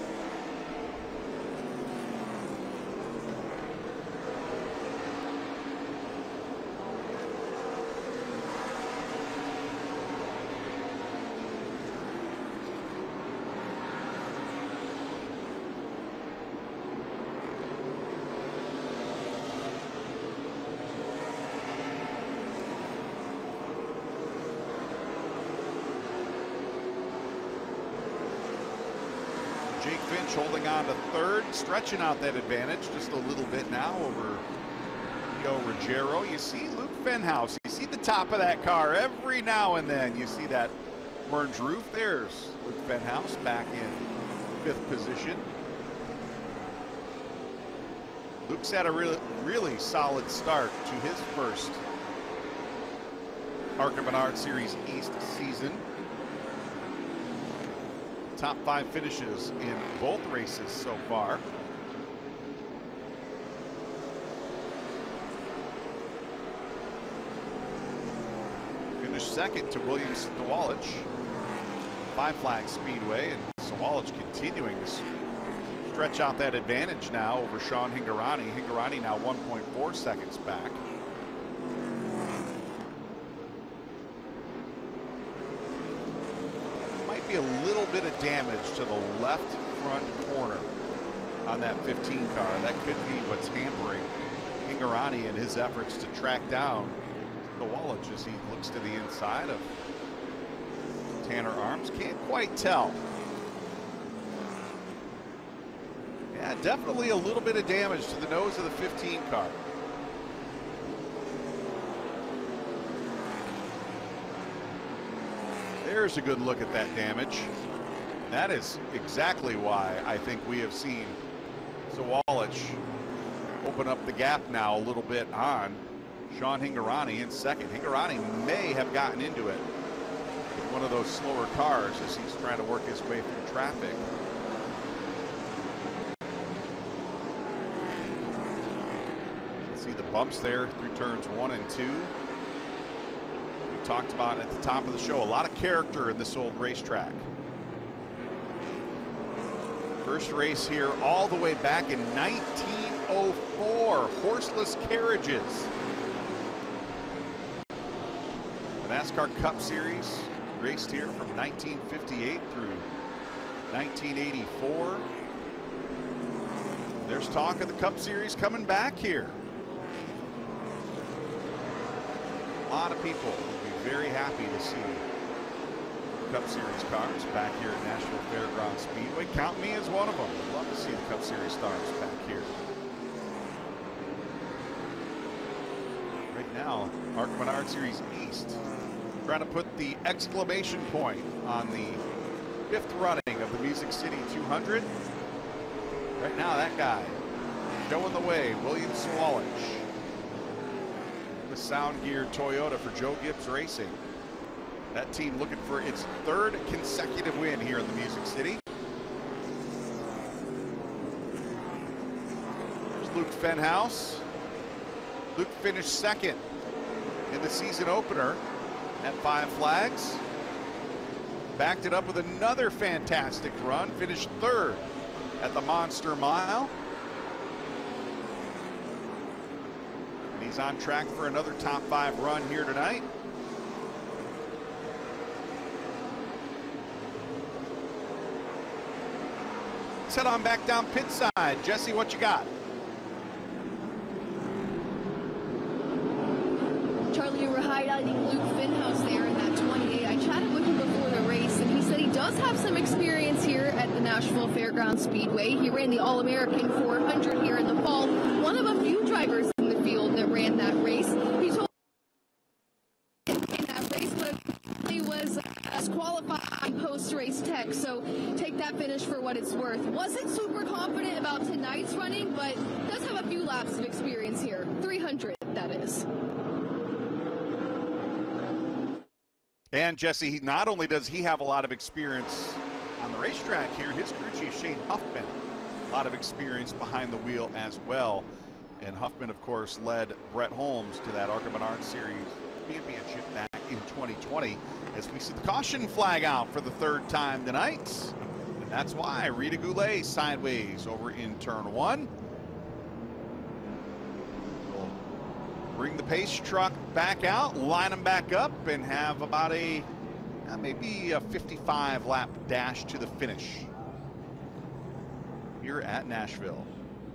Jake Finch holding on to third, stretching out that advantage just a little bit now over Gio Ruggiero. You see Luke Fenhouse. You see the top of that car every now and then. You see that orange roof. There's Luke Fenhouse back in 5th position. Luke's had a really solid start to his first ARCA Menards Series East season. Top 5 finishes in both races so far. Finished second to Williams Sawalich, 5 Flag Speedway, and Sawalich continuing to stretch out that advantage now over Sean Hingorani. Hingorani now 1.4 seconds back. A little bit of damage to the left front corner on that 15 car. That could be what's hampering Hingorani in his efforts to track down Sawalich as he looks to the inside of Tanner Arms. Can't quite tell. Yeah, definitely a little bit of damage to the nose of the 15 car. There's a good look at that damage. That is exactly why I think we have seen Sawalich open up the gap now a little bit on Sean Hingorani in second. Hingorani may have gotten into it with one of those slower cars as he's trying to work his way through traffic. See the bumps there through turns 1 and 2. Talked about at the top of the show, a lot of character in this old racetrack. First race here all the way back in 1904, horseless carriages. The NASCAR Cup Series raced here from 1958 through 1984. There's talk of the Cup Series coming back here. A lot of people will be very happy to see Cup Series cars back here at Nashville Fairgrounds Speedway. Count me as one of them. I'd love to see the Cup Series stars back here. Right now, ARCA Menards Series East trying to put the exclamation point on the 5th running of the Music City 200. Right now, that guy showing the way, William Swalich. The Sound Gear Toyota for Joe Gibbs Racing. That team looking for its 3rd consecutive win here in the Music City. There's Luke Fenhouse. Luke finished 2nd in the season opener at 5 Flags. Backed it up with another fantastic run. Finished 3rd at the Monster Mile. And he's on track for another top 5 run here tonight. Let's head on back down pit side. Jesse, what you got? Charlie, you were highlighting Luke Fenhouse there in that 28. I chatted with him before the race, and he said he does have some experience here at the Nashville Fairgrounds Speedway. He ran the All-American 400 here in the fall. One of a few drivers in the field that ran that race. He told me in that race, but he was qualifying post-race tech, so take that finish for what it's worth. Wasn't super confident about tonight's running, but does have a few laps of experience here. 300, that is. And Jesse, not only does he have a lot of experience on the racetrack here, his crew chief Shane Huffman, a lot of experience behind the wheel as well. And Huffman, of course, led Brett Holmes to that ARCA Menards Series championship back in 2020. As we see the caution flag out for the 3rd time tonight. And that's why Rita Goulet sideways over in turn 1. Bring the pace truck back out, line them back up, and have about a maybe a 55 lap dash to the finish here at Nashville.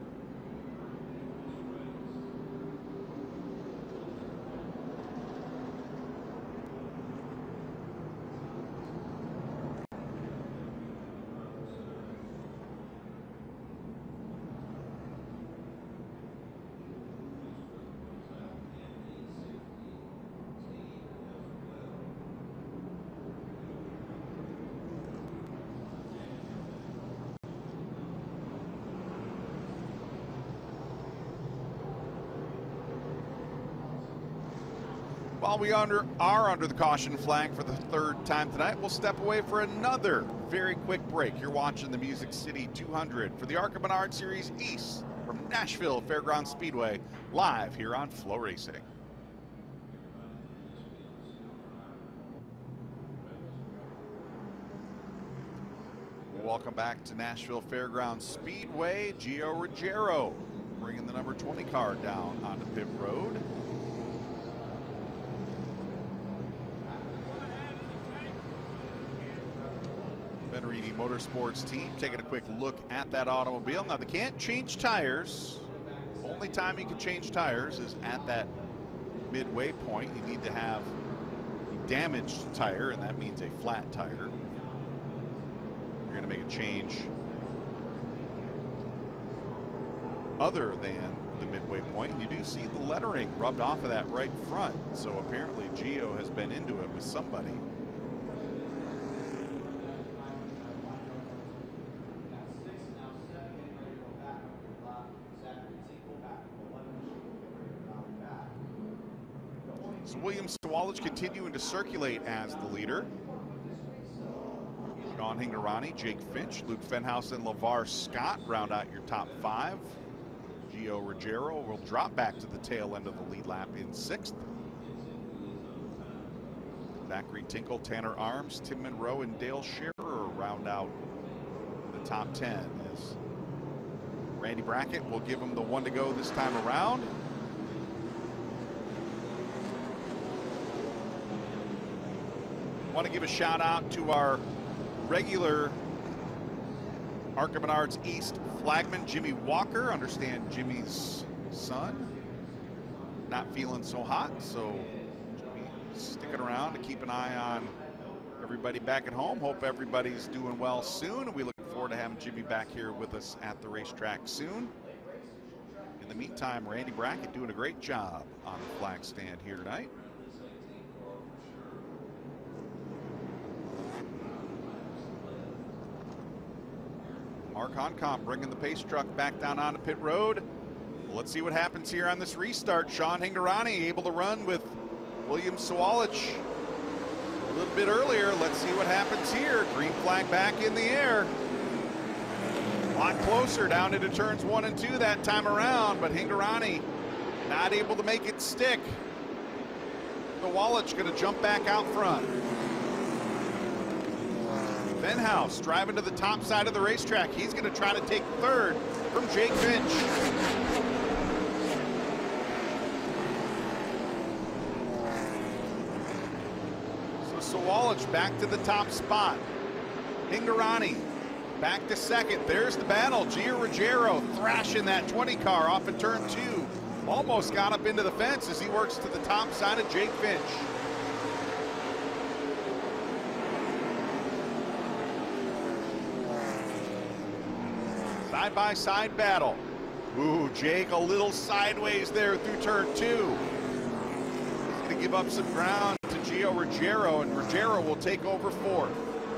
While we are under the caution flag for the 3rd time tonight, we'll step away for another very quick break. You're watching the Music City 200 for the ARCA Menards Series East from Nashville Fairgrounds Speedway, live here on Flow Racing. Welcome back to Nashville Fairgrounds Speedway. Gio Ruggiero bringing the number 20 car down onto pit road. Benarini Motorsports team taking a quick look at that automobile. Now, they can't change tires. Only time you can change tires is at that midway point. You need to have a damaged tire, and that means a flat tire. You're going to make a change other than the midway point. You do see the lettering rubbed off of that right front, so apparently Gio has been into it with somebody. So William Swalich continuing to circulate as the leader. Sean Hingarani, Jake Finch, Luke Fenhouse, and LeVar Scott round out your top 5. Gio Ruggiero will drop back to the tail end of the lead lap in 6th. Zachary Tinkle, Tanner Arms, Tim Monroe, and Dale Scherer round out the top 10. As Randy Brackett will give him the 1 to go this time around. Want to give a shout out to our regular ARCA Menards East flagman, Jimmy Walker. Understand Jimmy's son not feeling so hot, so Jimmy sticking around to keep an eye on everybody back at home. Hope everybody's doing well soon. We look forward to having Jimmy back here with us at the racetrack soon. In the meantime, Randy Brackett doing a great job on the flag stand here tonight. Mark Honcomb bringing the pace truck back down onto pit road. Well, let's see what happens here on this restart. Sean Hingorani able to run with William Sawalich a little bit earlier. Let's see what happens here. Green flag back in the air. A lot closer down into turns 1 and 2 that time around, but Hingorani not able to make it stick. Sawalich going to jump back out front. Venhouse driving to the top side of the racetrack. He's going to try to take third from Jake Finch. So Sawalich back to the top spot. Hingorani back to second. There's the battle. Gio Ruggiero thrashing that 20 car off of turn 2. Almost got up into the fence as he works to the top side of Jake Finch. Side-by-side battle. Ooh, Jake a little sideways there through turn 2. He's going to give up some ground to Gio Ruggiero, and Ruggiero will take over fourth.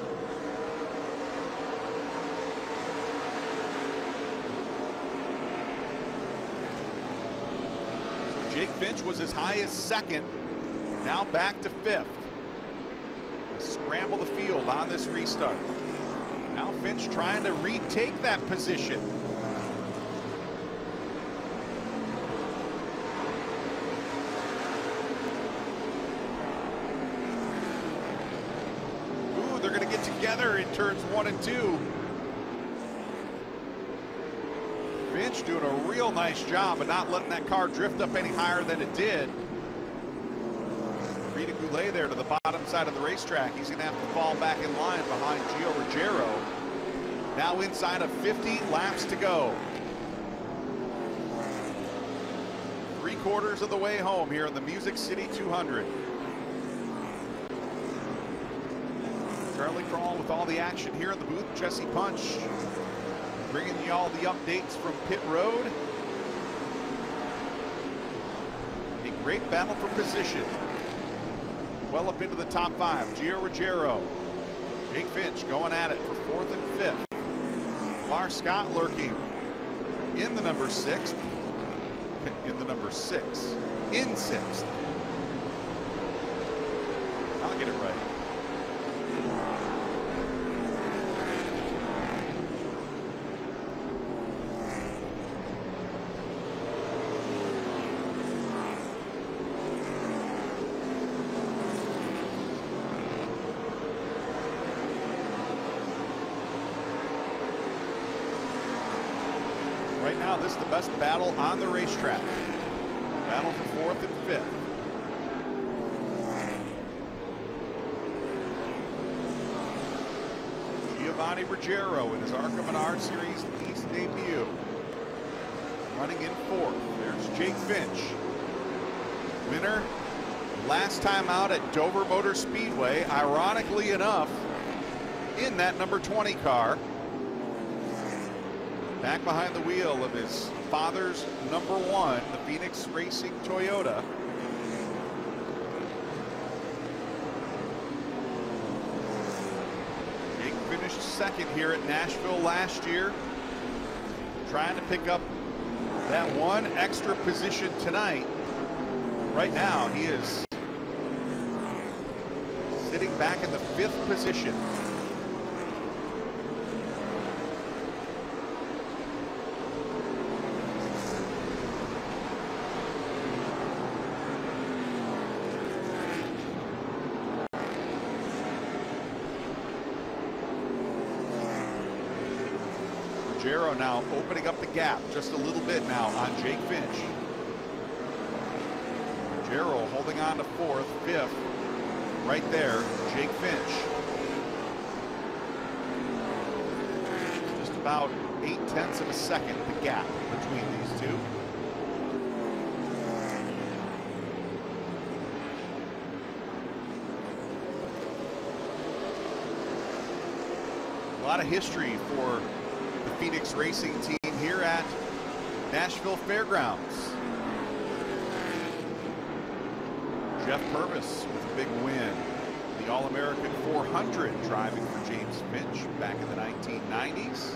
So Jake Finch was as high as second, now back to fifth. Scramble the field on this restart. Now Finch trying to retake that position. Ooh, they're going to get together in turns 1 and 2. Finch doing a real nice job of not letting that car drift up any higher than it did. Rita Goulet there to the bottom side of the racetrack. He's going to have to fall back in line behind Gio Ruggiero. Now inside of 50 laps to go. 3/4 of the way home here in the Music City 200. Charlie Crawl with all the action here in the booth. Jesse Punch bringing you all the updates from pit road. A great battle for position. Well up into the top 5. Gio Ruggiero. Jake Finch going at it for 4th and 5th. Lamar Scott lurking in the number 6. In the number 6. In 6th. I'll get it right. Right now, this is the best battle on the racetrack. Battle for 4th and 5th. Giovanni Ruggiero in his ARCA Menards Series East debut. Running in 4th. There's Jake Finch. Winner last time out at Dover Motor Speedway, ironically enough, in that number 20 car. Back behind the wheel of his father's number 1, the Phoenix Racing Toyota. Jake finished second here at Nashville last year. Trying to pick up that one extra position tonight. Right now, he is sitting back in the 5th position. Ruggiero now opening up the gap just a little bit now on Jake Finch. Ruggiero holding on to 4th, 5th. right there, Jake Finch. Just about 0.8 of a second, the gap between these two. A lot of history for the Phoenix Racing team here at Nashville Fairgrounds. Jeff Purvis with a big win. The All-American 400 driving for James Finch back in the 1990s.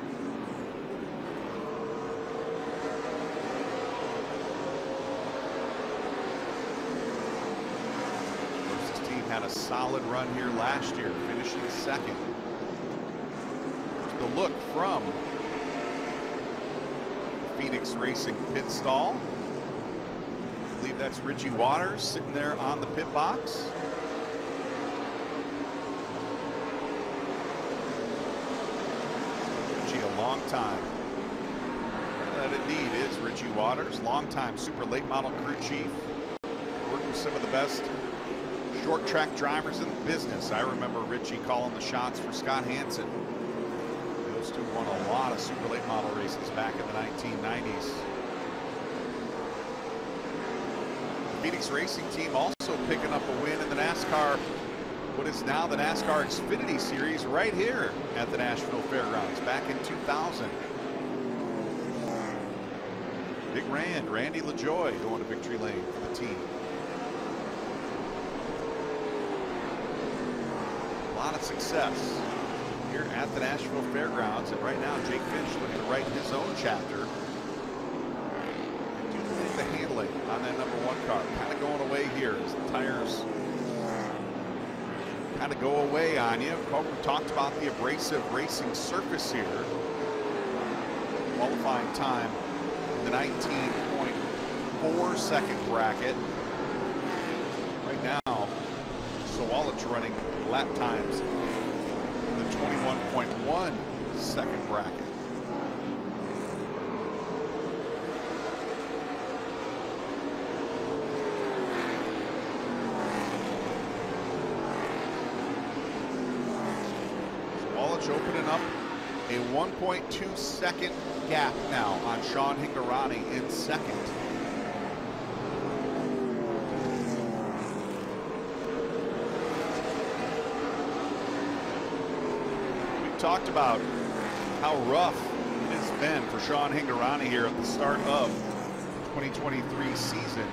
Purvis' team had a solid run here last year, finishing second. The look from Phoenix Racing pit stall. I believe that's Richie Waters sitting there on the pit box. Richie, a long time. That indeed is Richie Waters, longtime super late model crew chief. Worked with some of the best short track drivers in the business. I remember Richie calling the shots for Scott Hansen. Those two won a lot of super late model races back in the 1990s. The Phoenix Racing team also picking up a win in the NASCAR, what is now the NASCAR Xfinity Series, right here at the Nashville Fairgrounds back in 2000. Big Randy LaJoie going to victory lane for the team. A lot of success here at the Nashville Fairgrounds, and right now Jake Finch looking to write his own chapter and do the handling on that #1 car. Kind of going away here as the tires kind of go away on you. We talked about the abrasive racing surface here. Qualifying time in the 19.4 second bracket. Right now, Sawalich running lap times 21.1 second bracket. Sawalich opening up a 1.2 second gap now on Sean Hingorani in second. Talked about how rough it has been for Sean Hingorani here at the start of the 2023 season.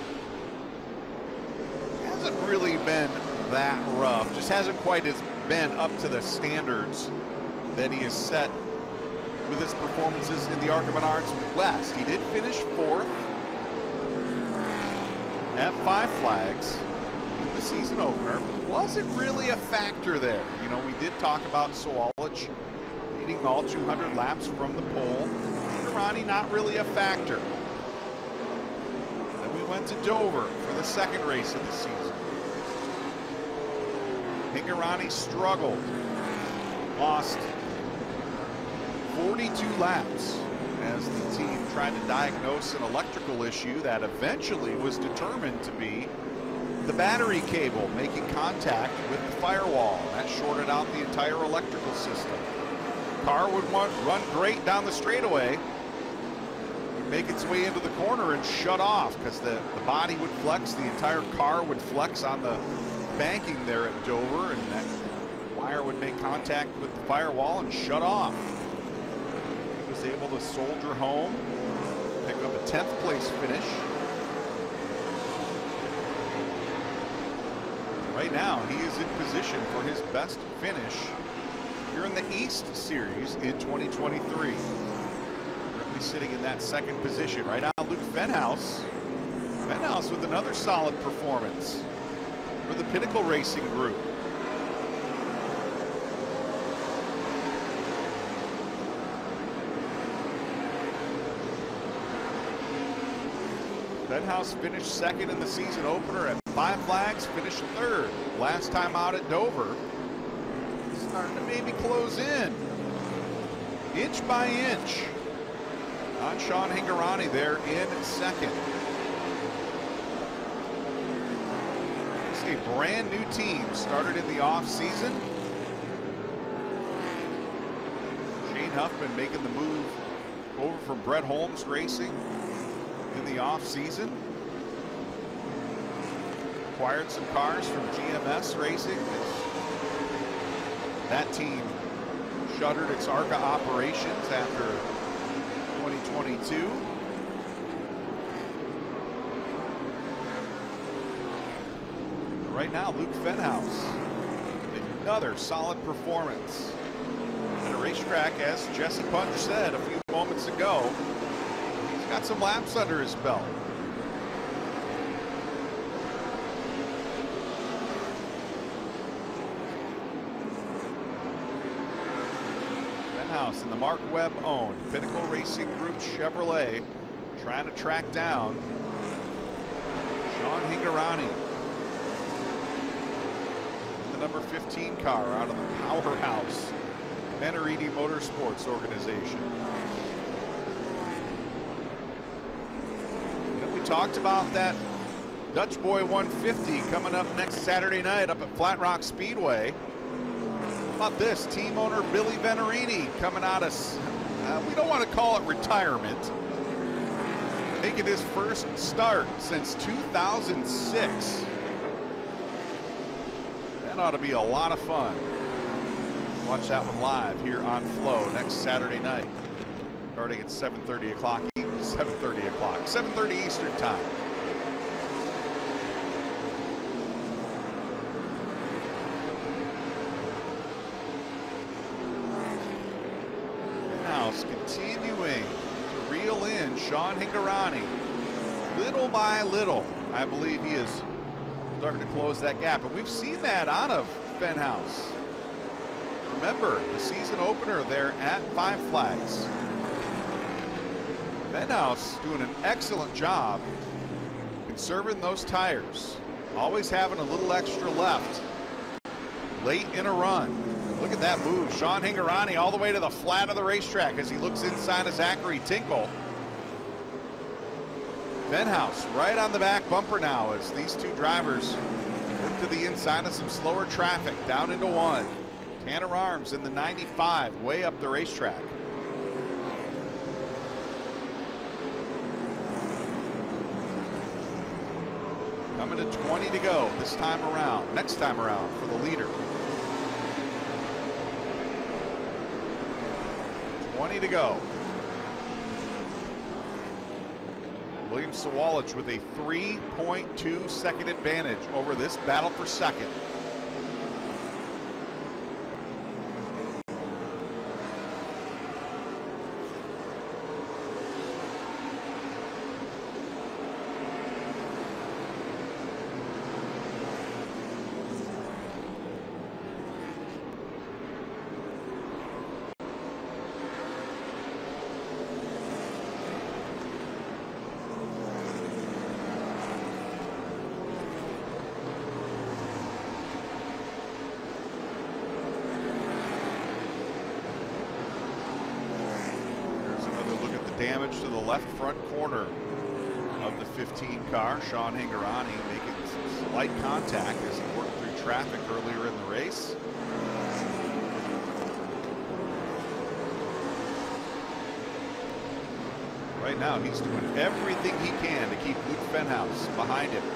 It hasn't really been that rough, just hasn't quite been up to the standards that he has set with his performances in the ARCA Menards West. He did finish 4th at 5 Flags in the season opener. Wasn't really a factor there. You know, we did talk about Sawalich leading all 200 laps from the pole. Hingorani not really a factor. Then we went to Dover for the second race of the season. Hingorani struggled, lost 42 laps as the team tried to diagnose an electrical issue that eventually was determined to be the battery cable making contact with the firewall. That shorted out the entire electrical system. Car would run great down the straightaway, would make its way into the corner and shut off because the body would flex, the entire car would flex on the banking there at Dover, and that wire would make contact with the firewall and shut off. He was able to soldier home, pick up a 10th place finish. Right now, he is in position for his best finish here in the East Series in 2023. Currently sitting in that second position. Right now, Luke Fenhouse. Fenhouse with another solid performance for the Pinnacle Racing Group. Fenhouse finished second in the season opener at 5 Flags, finished 3rd. Last time out at Dover. Starting to maybe close in. Inch by inch on Sean Hingorani there in second. a brand new team, started in the off season. Shane Huffman making the move over from Brett Holmes Racing in the off season. Acquired some cars from GMS Racing. That team shuttered its ARCA operations after 2022. Right now, Luke Fenhouse, another solid performance at a racetrack, as Jesse Punch said a few moments ago. He's got some laps under his belt. Fenhouse and the Mark Webb owned Pinnacle Racing Group Chevrolet trying to track down Sean Hingorani. Number 15 car out of the powerhouse Menards Motorsports organization. We talked about that Dutch Boy 150 coming up next Saturday night up at Flat Rock Speedway. How about this? Team owner Billy Venerini coming out of, we don't want to call it retirement, making his first start since 2006. That ought to be a lot of fun. Watch that one live here on Flow next Saturday night, starting at 7:30 o'clock. 7:30 o'clock, 7:30 Eastern time. House continuing to reel in Sean Hingorani, little by little. I believe he is starting to close that gap, and we've seen that out of Fenhouse. Remember the season opener there at Five Flags. Fenhouse doing an excellent job conserving those tires, always having a little extra left late in a run. And look at that move, Sean Hingorani all the way to the flat of the racetrack as he looks inside of Zachary Tinkle. Fenhouse right on the back bumper now as these two drivers work to the inside of some slower traffic down into one. Tanner Arms in the 95 way up the racetrack. Coming to 20 to go this time around, next time around for the leader. 20 to go. William Sawalich with a 3.2 second advantage over this battle for second. Damage to the left front corner of the 15 car. Sean Hingorani making some slight contact as he worked through traffic earlier in the race. Right now he's doing everything he can to keep Luke Fenhouse behind him.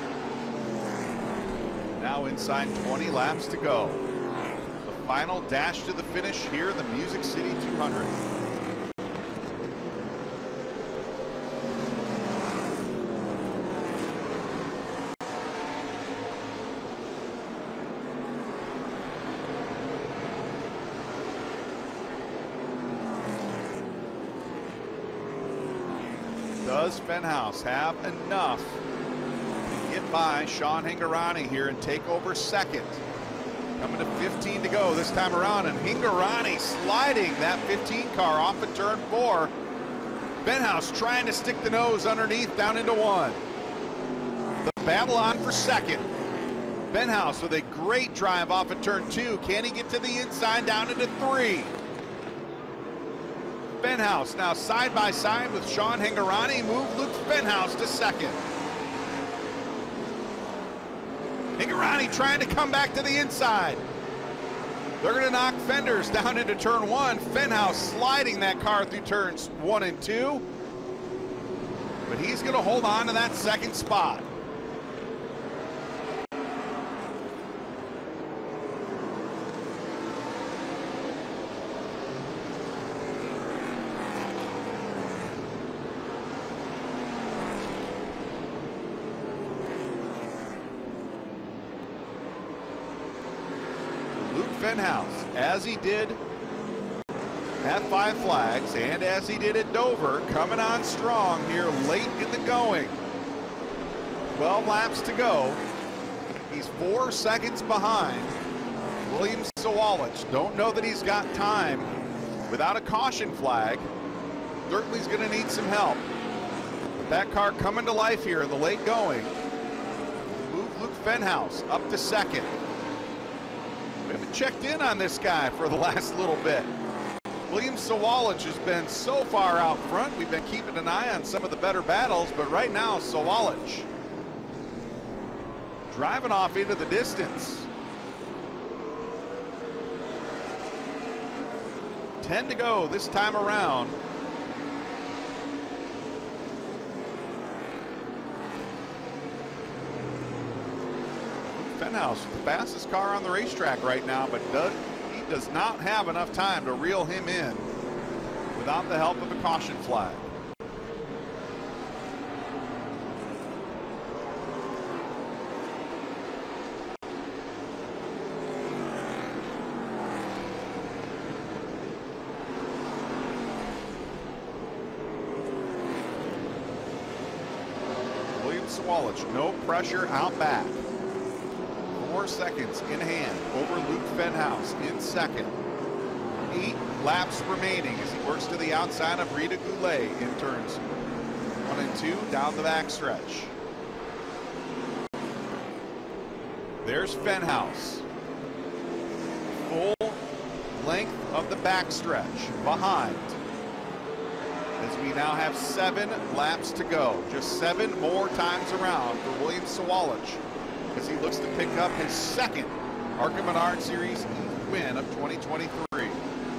Now inside 20 laps to go. The final dash to the finish here in the Music City 200. Does Fenhouse have enough to get by Sean Hingorani here and take over second? Coming to 15 to go this time around, and Hingorani sliding that 15 car off of turn 4. Fenhouse trying to stick the nose underneath down into 1. The battle on for second. Fenhouse with a great drive off of turn 2. Can he get to the inside down into 3? Fenhouse now side by side with Sean Hingorani. Move Luke Fenhouse to second. Hingorani Ronnie trying to come back to the inside. They're going to knock fenders down into turn one. Fenhouse sliding that car through turns 1 and 2. But he's going to hold on to that second spot. Fenhouse, as he did at Five Flags and as he did at Dover, coming on strong here late in the going. 12 laps to go. He's 4 seconds behind William Sawalich. Don't know that he's got time without a caution flag. Certainly he's going to need some help. But that car coming to life here in the late going. Move Luke Fenhouse up to second. We haven't checked in on this guy for the last little bit. William Sawalich has been so far out front. We've been keeping an eye on some of the better battles, but right now Sawalich driving off into the distance. 10 to go this time around. Fenhouse, the fastest car on the racetrack right now, but he does not have enough time to reel him in without the help of a caution flag. William Sawalich, no pressure out back. 4 seconds in hand over Luke Fenhouse in second. 8 laps remaining as he works to the outside of Rita Goulet in turns 1 and 2 down the backstretch. There's Fenhouse. Full length of the backstretch behind. As we now have 7 laps to go. Just 7 more times around for William Sawalich, as he looks to pick up his second ARCA Menards Series win of 2023.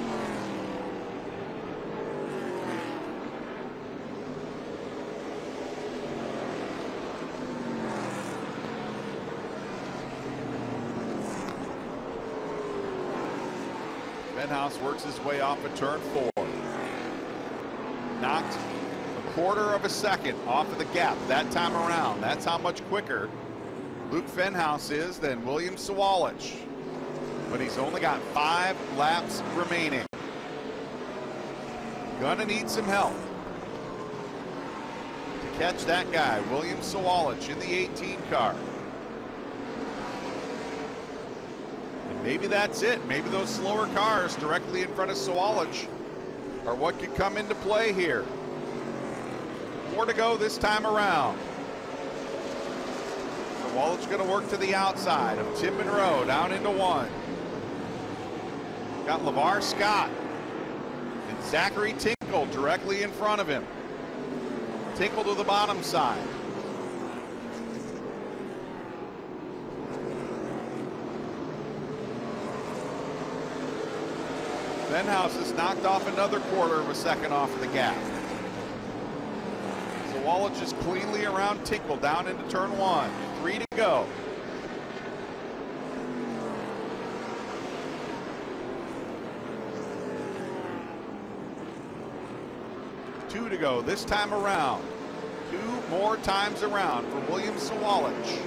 Fenhouse works his way off of turn 4. Knocked a 1/4 of a second off of the gap that time around. That's how much quicker Luke Fenhouse is than William Sawalich, but he's only got 5 laps remaining. Gonna need some help to catch that guy, William Sawalich, in the 18 car. And maybe that's it. Maybe those slower cars directly in front of Sawalich are what could come into play here. 4 to go this time around. Sawalich going to work to the outside of Tim Monroe down into 1. Got LeVar Scott and Zachary Tinkle directly in front of him. Tinkle to the bottom side. Fenhouse has knocked off another 1/4 of a second off of the gap. Sawalich is cleanly around Tinkle down into turn 1. 3 to go. Two to go this time around. 2 more times around for William Sawalich.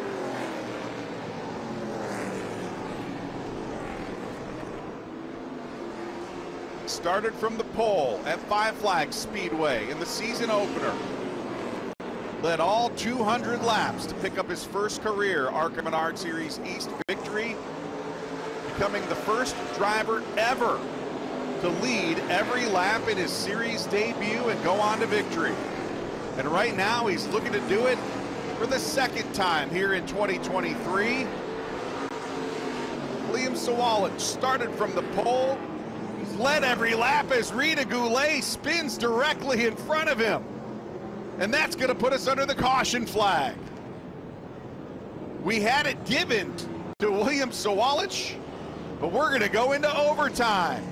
Started from the pole at Five Flags Speedway in the season opener. Led all 200 laps to pick up his first career ARCA Menards Series East victory, becoming the first driver ever to lead every lap in his series debut and go on to victory. And right now he's looking to do it for the 2nd time here in 2023. William Sawalich started from the pole. He's led every lap as Rita Goulet spins directly in front of him. And that's going to put us under the caution flag. We had it given to William Sawalich, but we're going to go into overtime.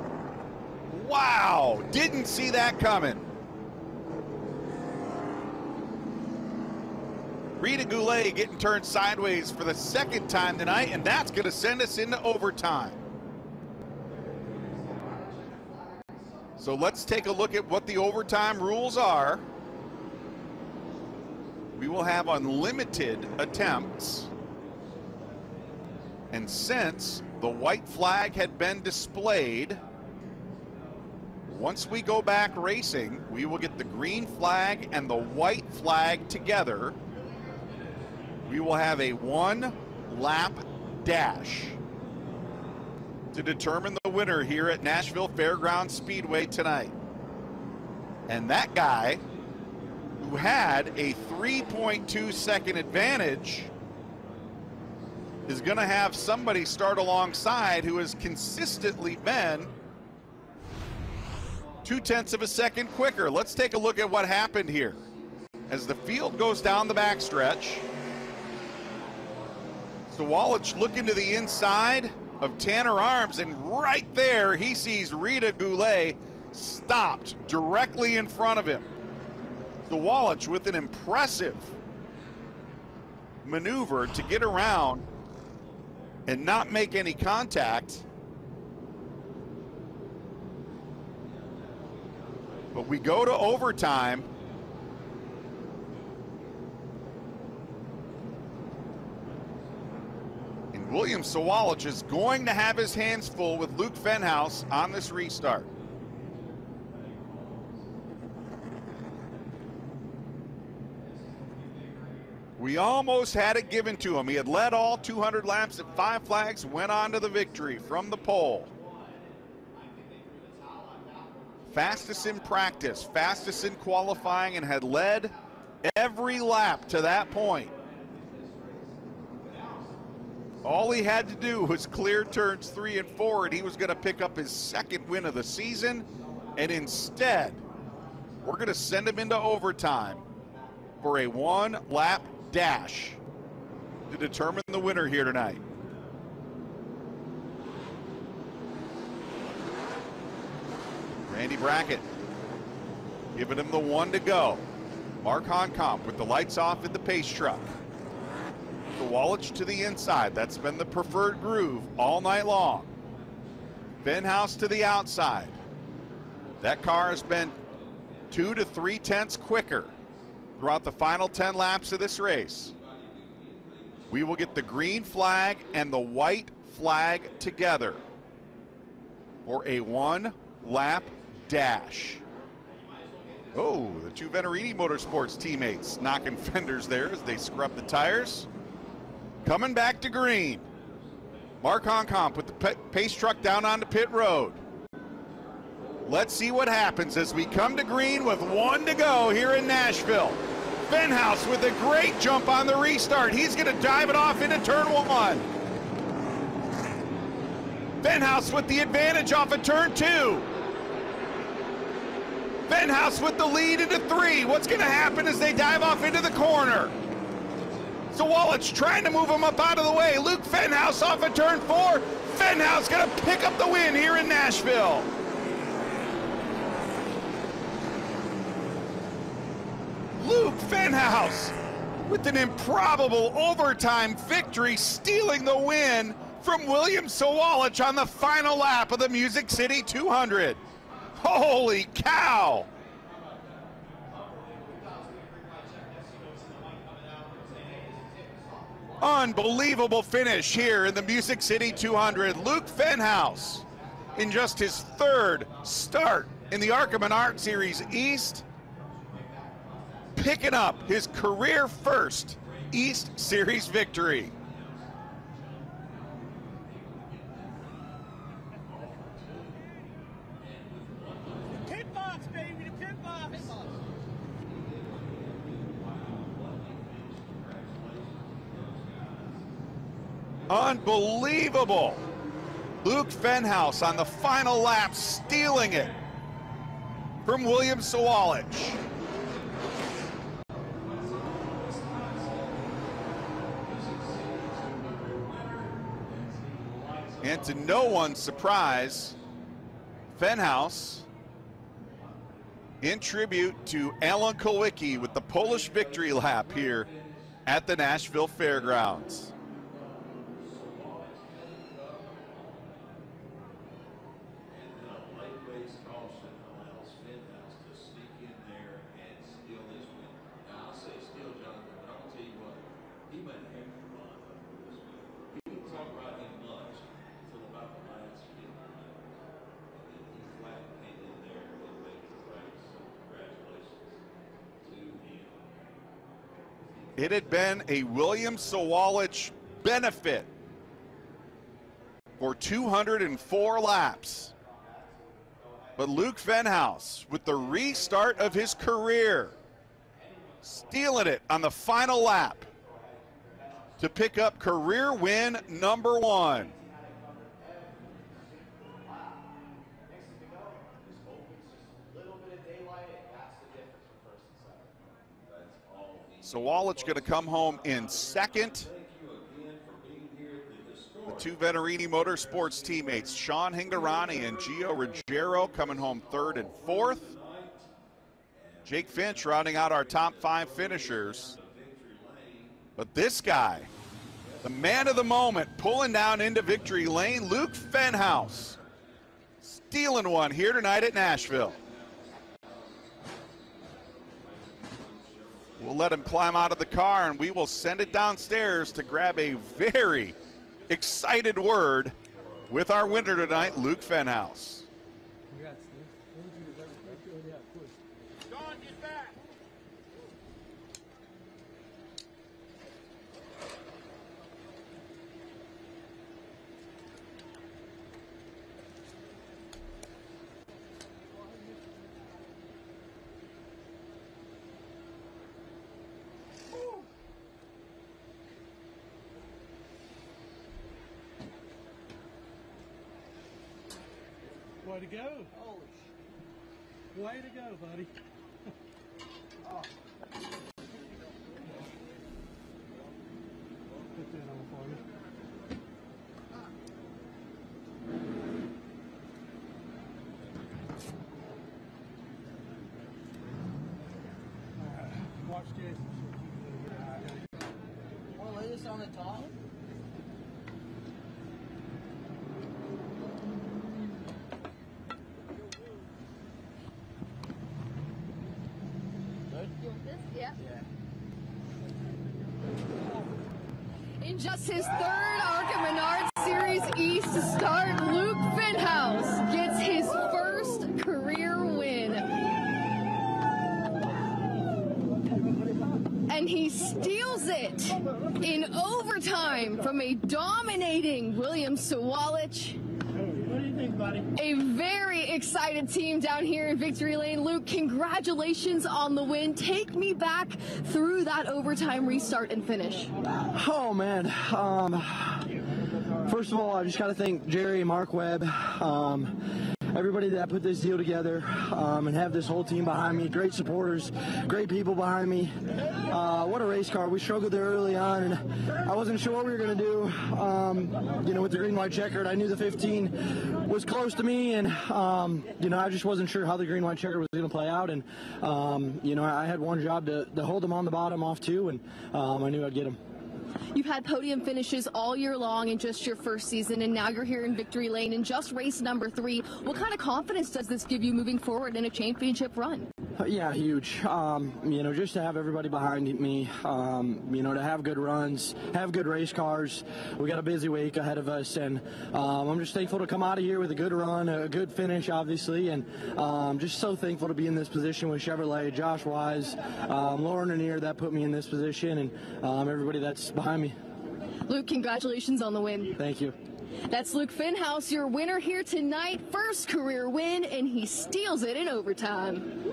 Wow, didn't see that coming. Rita Goulet getting turned sideways for the second time tonight, and that's going to send us into overtime. So let's take a look at what the overtime rules are. We will have unlimited attempts. And since the white flag had been displayed, once we go back racing, we will get the green flag and the white flag together. We will have a 1-lap dash to determine the winner here at Nashville Fairgrounds Speedway tonight. And that guy who had a 3.2 second advantage is going to have somebody start alongside who has consistently been 0.2 of a second quicker. Let's take a look at what happened here. As the field goes down the backstretch, Sawalich looking to the inside of Tanner Arms, and right there he sees Rita Goulet stopped directly in front of him. Sawalich with an impressive maneuver to get around and not make any contact. But we go to overtime. And William Sawalich is going to have his hands full with Luke Fenhouse on this restart. We almost had it given to him. He had led all 200 laps at 5 flags, went on to the victory from the pole. Fastest in practice, fastest in qualifying, and had led every lap to that point. All he had to do was clear turns 3 and 4, and he was going to pick up his second win of the season. And instead, we're going to send him into overtime for a 1-lap dash to determine the winner here tonight. Randy Brackett giving him the 1 to go. Mark Honkamp with the lights off in the pace truck. Sawalich to the inside. That's been the preferred groove all night long. Fenhouse to the outside. That car has been 2 to 3/10 quicker throughout the final 10 laps of this race. We will get the green flag and the white flag together for a 1-lap dash. Oh, the two Venerini Motorsports teammates knocking fenders there as they scrub the tires. Coming back to green. Mark Honkamp with the pace truck down onto pit road. Let's see what happens as we come to green with 1 to go here in Nashville. Fenhouse with a great jump on the restart. He's going to dive it off into turn 1. Fenhouse with the advantage off of turn 2. Fenhouse with the lead into 3. What's going to happen as they dive off into the corner? Sawalich trying to move him up out of the way. Luke Fenhouse off of turn 4. Fenhouse going to pick up the win here in Nashville. Luke Fenhouse with an improbable overtime victory, stealing the win from William Sawalich on the final lap of the Music City 200. Holy cow! Unbelievable finish here in the Music City 200. Luke Fenhouse, in just his 3rd start in the ARCA Menards Series East, picking up his career 1st East Series victory. Pit box, baby, the pit box. Unbelievable. Luke Fenhouse on the final lap, stealing it from William Sawalich. And to no one's surprise, Fenhaus, in tribute to Alan Kulwicki with the Polish victory lap here at the Nashville Fairgrounds. It had been a William Sawalich benefit for 204 laps. But Luke Fenhaus, with the restart of his career, stealing it on the final lap to pick up career win number 1. Sawalich going to come home in second. The two Venerini Motorsports teammates, Sean Hingarani and Gio Ruggiero, coming home third and fourth. Jake Finch rounding out our top 5 finishers. But this guy, the man of the moment, pulling down into victory lane, Luke Fenhaus, stealing one here tonight at Nashville. We'll let him climb out of the car, and we will send it downstairs to grab a very excited word with our winner tonight, Luke Fenhaus. John, get back. Way to go. Holy shit. Way to go, buddy. Oh. Put that on for you. Watch Jason. Want to lay this on the top? Yeah. In just his third ARCA Menards Series East start, Luke Fenhaus gets his first career win. And he steals it in overtime from a dominating William Sawalich. What do you think, buddy? A very excited team down here in Victory Lane. Luke, congratulations on the win. Take me back through that overtime restart and finish. Oh, man. First of all, I just got to thank Jerry and Mark Webb, everybody that put this deal together, and have this whole team behind me. Great supporters, great people behind me. What a race car. We struggled there early on, and I wasn't sure what we were going to do. With the green-white checkered, I knew the 15 was close to me, and, I just wasn't sure how the green-white checker was going to play out. And, I had one job to hold them on the bottom off two, and I knew I'd get them. You've had podium finishes all year long in just your first season, and now you're here in Victory Lane in just race number 3. What kind of confidence does this give you moving forward in a championship run? Yeah, huge. Just to have everybody behind me, to have good runs, have good race cars. We got a busy week ahead of us, and I'm just thankful to come out of here with a good run, a good finish, obviously, and just so thankful to be in this position with Chevrolet, Josh Wise, Lauren Ranier that put me in this position, and everybody that's behind me. Luke, congratulations on the win. Thank you. That's Luke Fenhaus, your winner here tonight. First career win, and he steals it in overtime.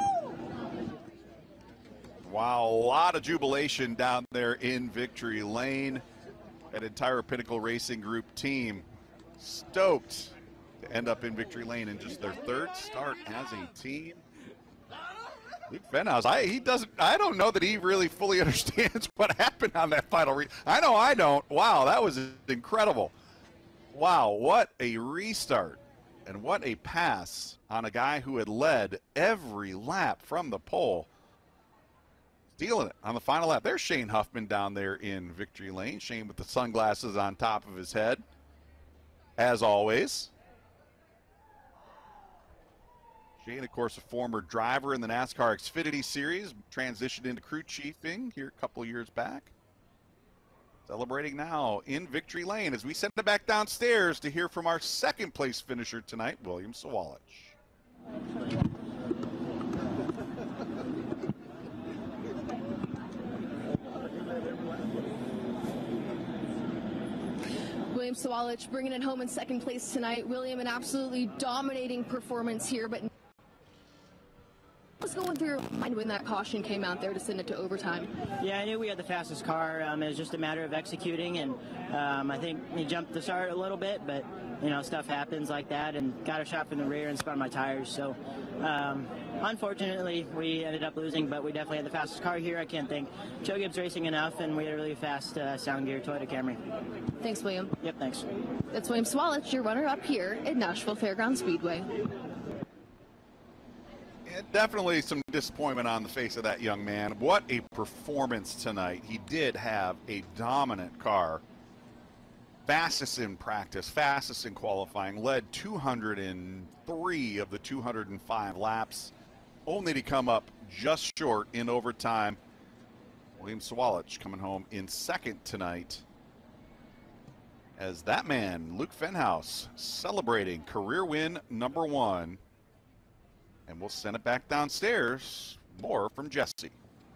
Wow, a lot of jubilation down there in Victory Lane. That entire Pinnacle Racing Group team stoked to end up in Victory Lane in just their third start as a team. Luke Fenhaus, I don't know that he really fully understands what happened on that final I know I don't. Wow, that was incredible. Wow, what a restart. And what a pass on a guy who had led every lap from the pole. Stealing it on the final lap. There's Shane Huffman down there in victory lane. Shane with the sunglasses on top of his head, as always. Shane, of course, a former driver in the NASCAR Xfinity Series, transitioned into crew chiefing here a couple years back. Celebrating now in victory lane as we send it back downstairs to hear from our second place finisher tonight, William Sawalich. William Sawalich bringing it home in second place tonight. William, an absolutely dominating performance here, but what's going through your mind when that caution came out there to send it to overtime? Yeah, I knew we had the fastest car. It was just a matter of executing, and I think we jumped the start a little bit, but you know, stuff happens like that, and got a shot from the rear and spun my tires. So unfortunately, we ended up losing, but we definitely had the fastest car here. I can't thank Joe Gibbs Racing enough, and we had a really fast Sound Gear Toyota Camry. Thanks, William. Yep, thanks. That's William Sawalich, your runner-up here at Nashville Fairgrounds Speedway. Yeah, definitely some disappointment on the face of that young man. What a performance tonight. He did have a dominant car. Fastest in practice, fastest in qualifying, led 203 of the 205 laps, only to come up just short in overtime. William Sawalich coming home in second tonight, as that man, Luke Fenhaus, celebrating career win number 1. And we'll send it back downstairs. More from Jesse.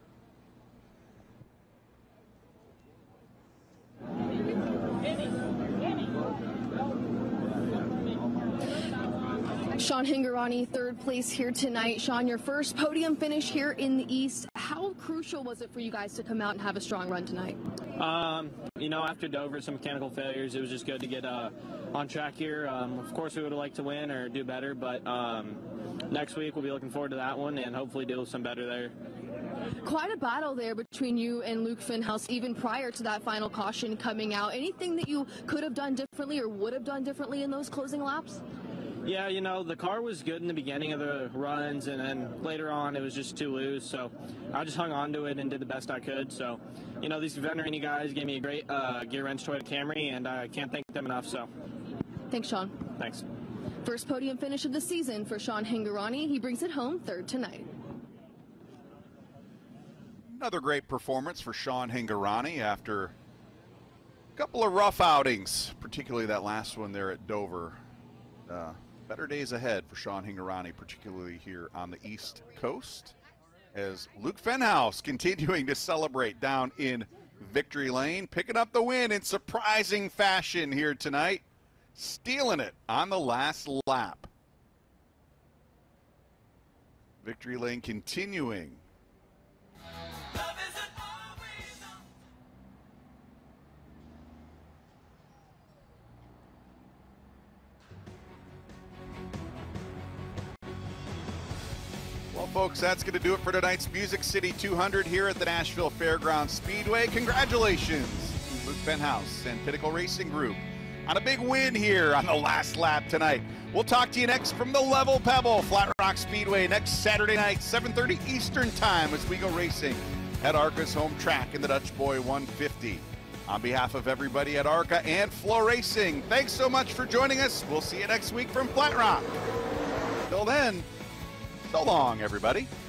Sean Hingorani, third place here tonight. Sean, your first podium finish here in the East. How crucial was it for you guys to come out and have a strong run tonight? You know, after Dover, some mechanical failures, it was just good to get on track here. Of course, we would have liked to win or do better, but next week we'll be looking forward to that one and hopefully do some better there. Quite a battle there between you and Luke Fenhaus, even prior to that final caution coming out. Anything that you could have done differently or would have done differently in those closing laps? Yeah, you know, the car was good in the beginning of the runs, and then later on it was just too loose, so I just hung on to it and did the best I could. So, you know, these veteran guys gave me a great gear wrench Toyota Camry, and I can't thank them enough. So, thanks, Sean. Thanks. First podium finish of the season for Sean Hingorani. He brings it home third tonight. Another great performance for Sean Hingorani after a couple of rough outings, particularly that last one there at Dover. Better days ahead for Sean Hingorani, particularly here on the East Coast, as Luke Fenhaus continuing to celebrate down in victory lane, picking up the win in surprising fashion here tonight, stealing it on the last lap. Victory lane continuing. Well, folks, that's going to do it for tonight's Music City 200 here at the Nashville Fairgrounds Speedway. Congratulations to Luke Fenhaus and Pinnacle Racing Group on a big win here on the last lap tonight. We'll talk to you next from the Level Pebble Flat Rock Speedway next Saturday night, 7:30 Eastern Time, as we go racing at ARCA's home track in the Dutch Boy 150. On behalf of everybody at ARCA and Flow Racing, thanks so much for joining us. We'll see you next week from Flat Rock. Till then, so long, everybody.